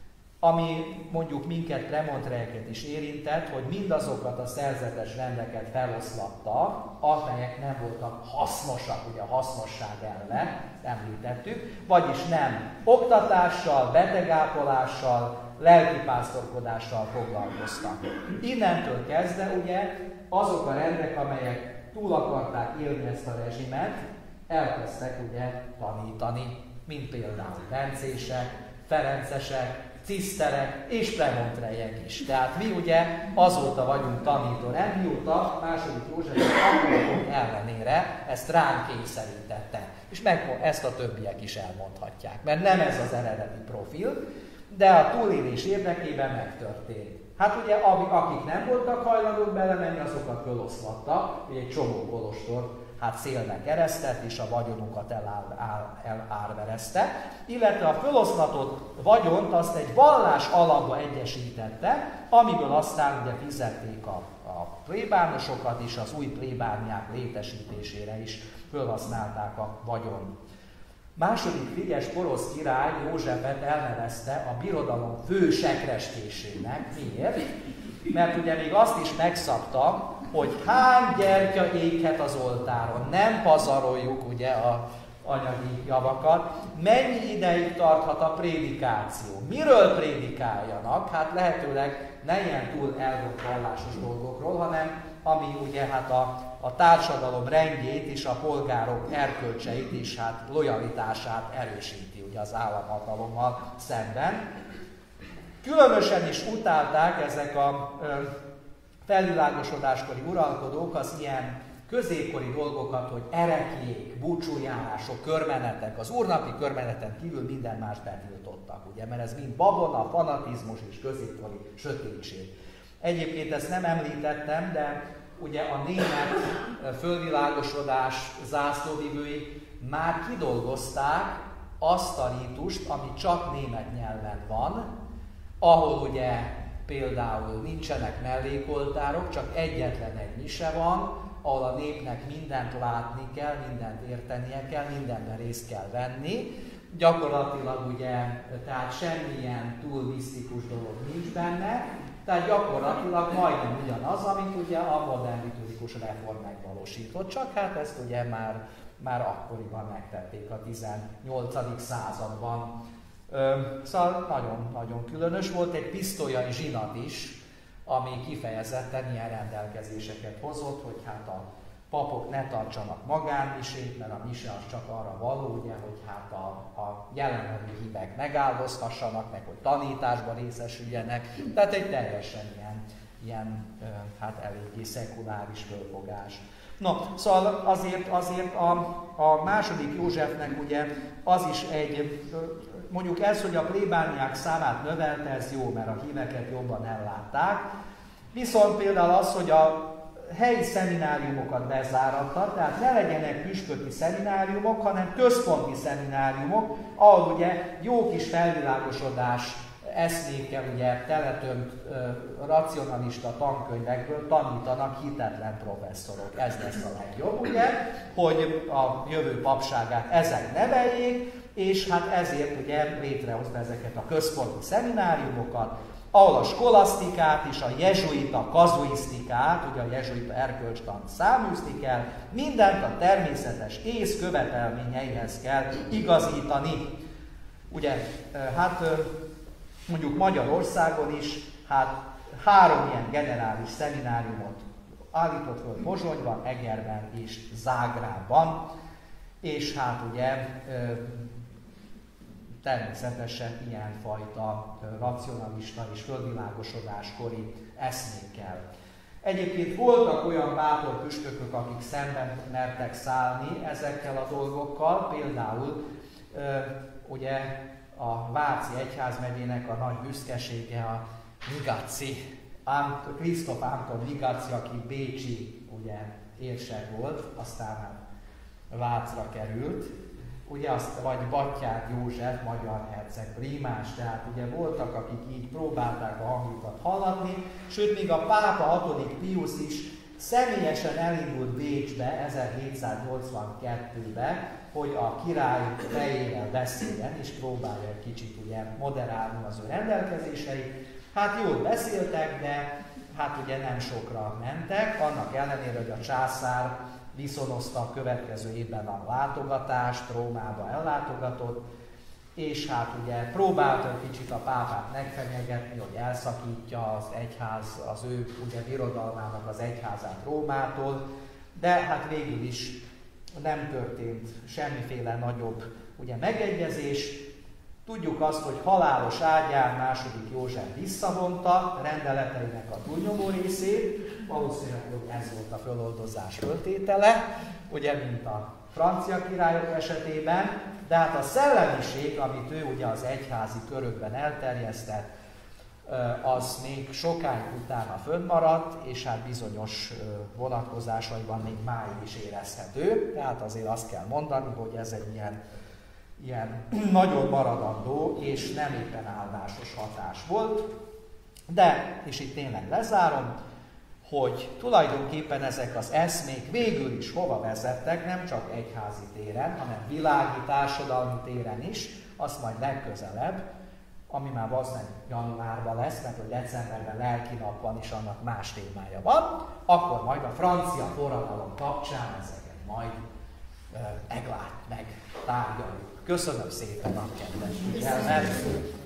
ami mondjuk minket premontrejeket is érintett, hogy mindazokat a szerzetes rendeket feloszlatta, amelyek nem voltak hasznosak, ugye a hasznosság ellen említettük, vagyis nem oktatással, betegápolással, lelkipásztorkodással foglalkoztak. Innentől kezdve ugye azok a rendek, amelyek túl akarták élni ezt a rezsimet, elkezdtek ugye tanítani, mint például bencések, ferencesek, ciszterek és premontrejek is. Tehát mi ugye azóta vagyunk tanítórend, mióta második József akaratok ellenére ezt ránk kényszerítette. És meg ezt a többiek is elmondhatják, mert nem ez az eredeti profil, de a túlélés érdekében megtörtént. Hát ugye akik nem voltak hajlandók belemenni, azokat föloszlattak, ugye egy csomó kolostor szélnek keresztett, és a vagyonukat elárverezte, illetve a föloszlatott vagyont azt egy vallás alapba egyesítette, amiből aztán ugye fizették a a plébánosokat is, az új plébániák létesítésére is felhasználták a vagyon. Második Frigyes porosz király Józsefet elnevezte a birodalom fő sekrestésének. Miért? Mert ugye még azt is megszabta, hogy hány gyertya éghet az oltáron. Nem pazaroljuk ugye a anyagi javakat. Mennyi ideig tarthat a prédikáció? Miről prédikáljanak? Hát lehetőleg ne ilyen túl elvont vallásos dolgokról, hanem ami ugye hát a társadalom rendjét és a polgárok erkölcseit és hát lojalitását erősíti ugye az államhatalommal szemben. Különösen is utálták ezek a felvilágosodáskori uralkodók az ilyen középkori dolgokat, hogy ereklyék, búcsújárások, körmenetek. Az úrnapi körmeneten kívül minden más betiltottak, ugye, mert ez mind babona, fanatizmus és középkori sötétség. Egyébként ezt nem említettem, de ugye a német fölvilágosodás zászlóvivői már kidolgozták azt a rítust, ami csak német nyelven van, ahol ugye például nincsenek mellékoltárok, csak egyetlen egy mise van, ahol a népnek mindent látni kell, mindent értenie kell, mindenben részt kell venni. Gyakorlatilag ugye, tehát semmilyen túl misztikus dolog nincs benne, tehát gyakorlatilag majdnem ugyanaz, amit ugye a modern liturgikus reform megvalósított, csak hát ezt ugye már akkoriban megtették a 18. században. Szóval nagyon-nagyon különös volt, egy pisztolyai zsinat is, ami kifejezetten ilyen rendelkezéseket hozott, hogy hát a papok ne tartsanak magánmisét, mert a mise az csak arra való, ugye, hogy hát a jelenlevő hívek megáldozhassanak, meg hogy tanításban részesüljenek, tehát egy teljesen ilyen hát eléggé szekuláris fölfogás. No, szóval azért a második Józsefnek ugye az is egy, mondjuk ez, hogy a plébániák számát növelte, ez jó, mert a híveket jobban ellátták. Viszont például az, hogy a helyi szemináriumokat bezáratta, tehát ne legyenek püspöki szemináriumok, hanem központi szemináriumok, ahol ugye jó kis felvilágosodás eszmékkel, ugye teletömb racionalista tankönyvekből tanítanak hitetlen professzorok. Ez lesz a legjobb, ugye, hogy a jövő papságát ezek neveljék, és hát ezért ugye létrehozta ezeket a központi szemináriumokat, ahol a skolasztikát és a jezsuita kazuisztikát, ugye a jezsuita erkölcstant száműzni kell, mindent a természetes ész követelményeihez kell igazítani. Ugye, hát mondjuk Magyarországon is, hát 3 ilyen generális szemináriumot állított föl Pozsonyban, Egerben és Zágrábban, és hát ugye természetesen ilyenfajta racionalista és földvilágosodáskori eszmékkel. Egyébként voltak olyan bátor püspökök, akik szemben mertek szállni ezekkel a dolgokkal, például ugye a Váci egyházmegyének a nagy büszkesége a Vigazzi, Krisztof Anton Vigazzi, aki bécsi ugye, érsek volt, aztán Vácra került, ugye azt, vagy Battyák József, magyar herceg prímás, tehát ugye voltak, akik így próbálták a hangjukat hallatni, sőt még a pápa 6. Piusz is személyesen elindult Bécsbe 1782-be, hogy a király fejével beszéljen, és próbálja egy kicsit ugye moderálni az ő rendelkezéseit. Hát jól beszéltek, de hát ugye nem sokra mentek, annak ellenére, hogy a császár viszonozta a következő évben a látogatást, Rómába ellátogatott, és hát ugye próbálta egy kicsit a pápát megfenyegetni, hogy elszakítja az egyház, az ő ugye birodalmának az egyházát Rómától, de hát végül is nem történt semmiféle nagyobb ugye, megegyezés. Tudjuk azt, hogy halálos ágyán második József visszavonta rendeleteinek a túlnyomó részét, valószínűleg hogy ez volt a föloldozás föltétele, ugye, mint a francia királyok esetében, de hát a szellemiség, amit ő ugye az egyházi körökben elterjesztett, az még sokáig utána fönnmaradt, és hát bizonyos vonatkozásaiban még máig is érezhető. Tehát azért azt kell mondani, hogy ez egy ilyen nagyon maradandó és nem éppen áldásos hatás volt. De, és itt tényleg lezárom, hogy tulajdonképpen ezek az eszmék végül is hova vezettek, nem csak egyházi téren, hanem világi, társadalmi téren is, azt majd legközelebb, ami már valószínűleg januárban lesz, mert hogy decemberben lelki nap van, és annak más témája van, akkor majd a francia forradalom kapcsán ezeket majd megtárgyaljuk. Köszönöm szépen a kedves figyelmet!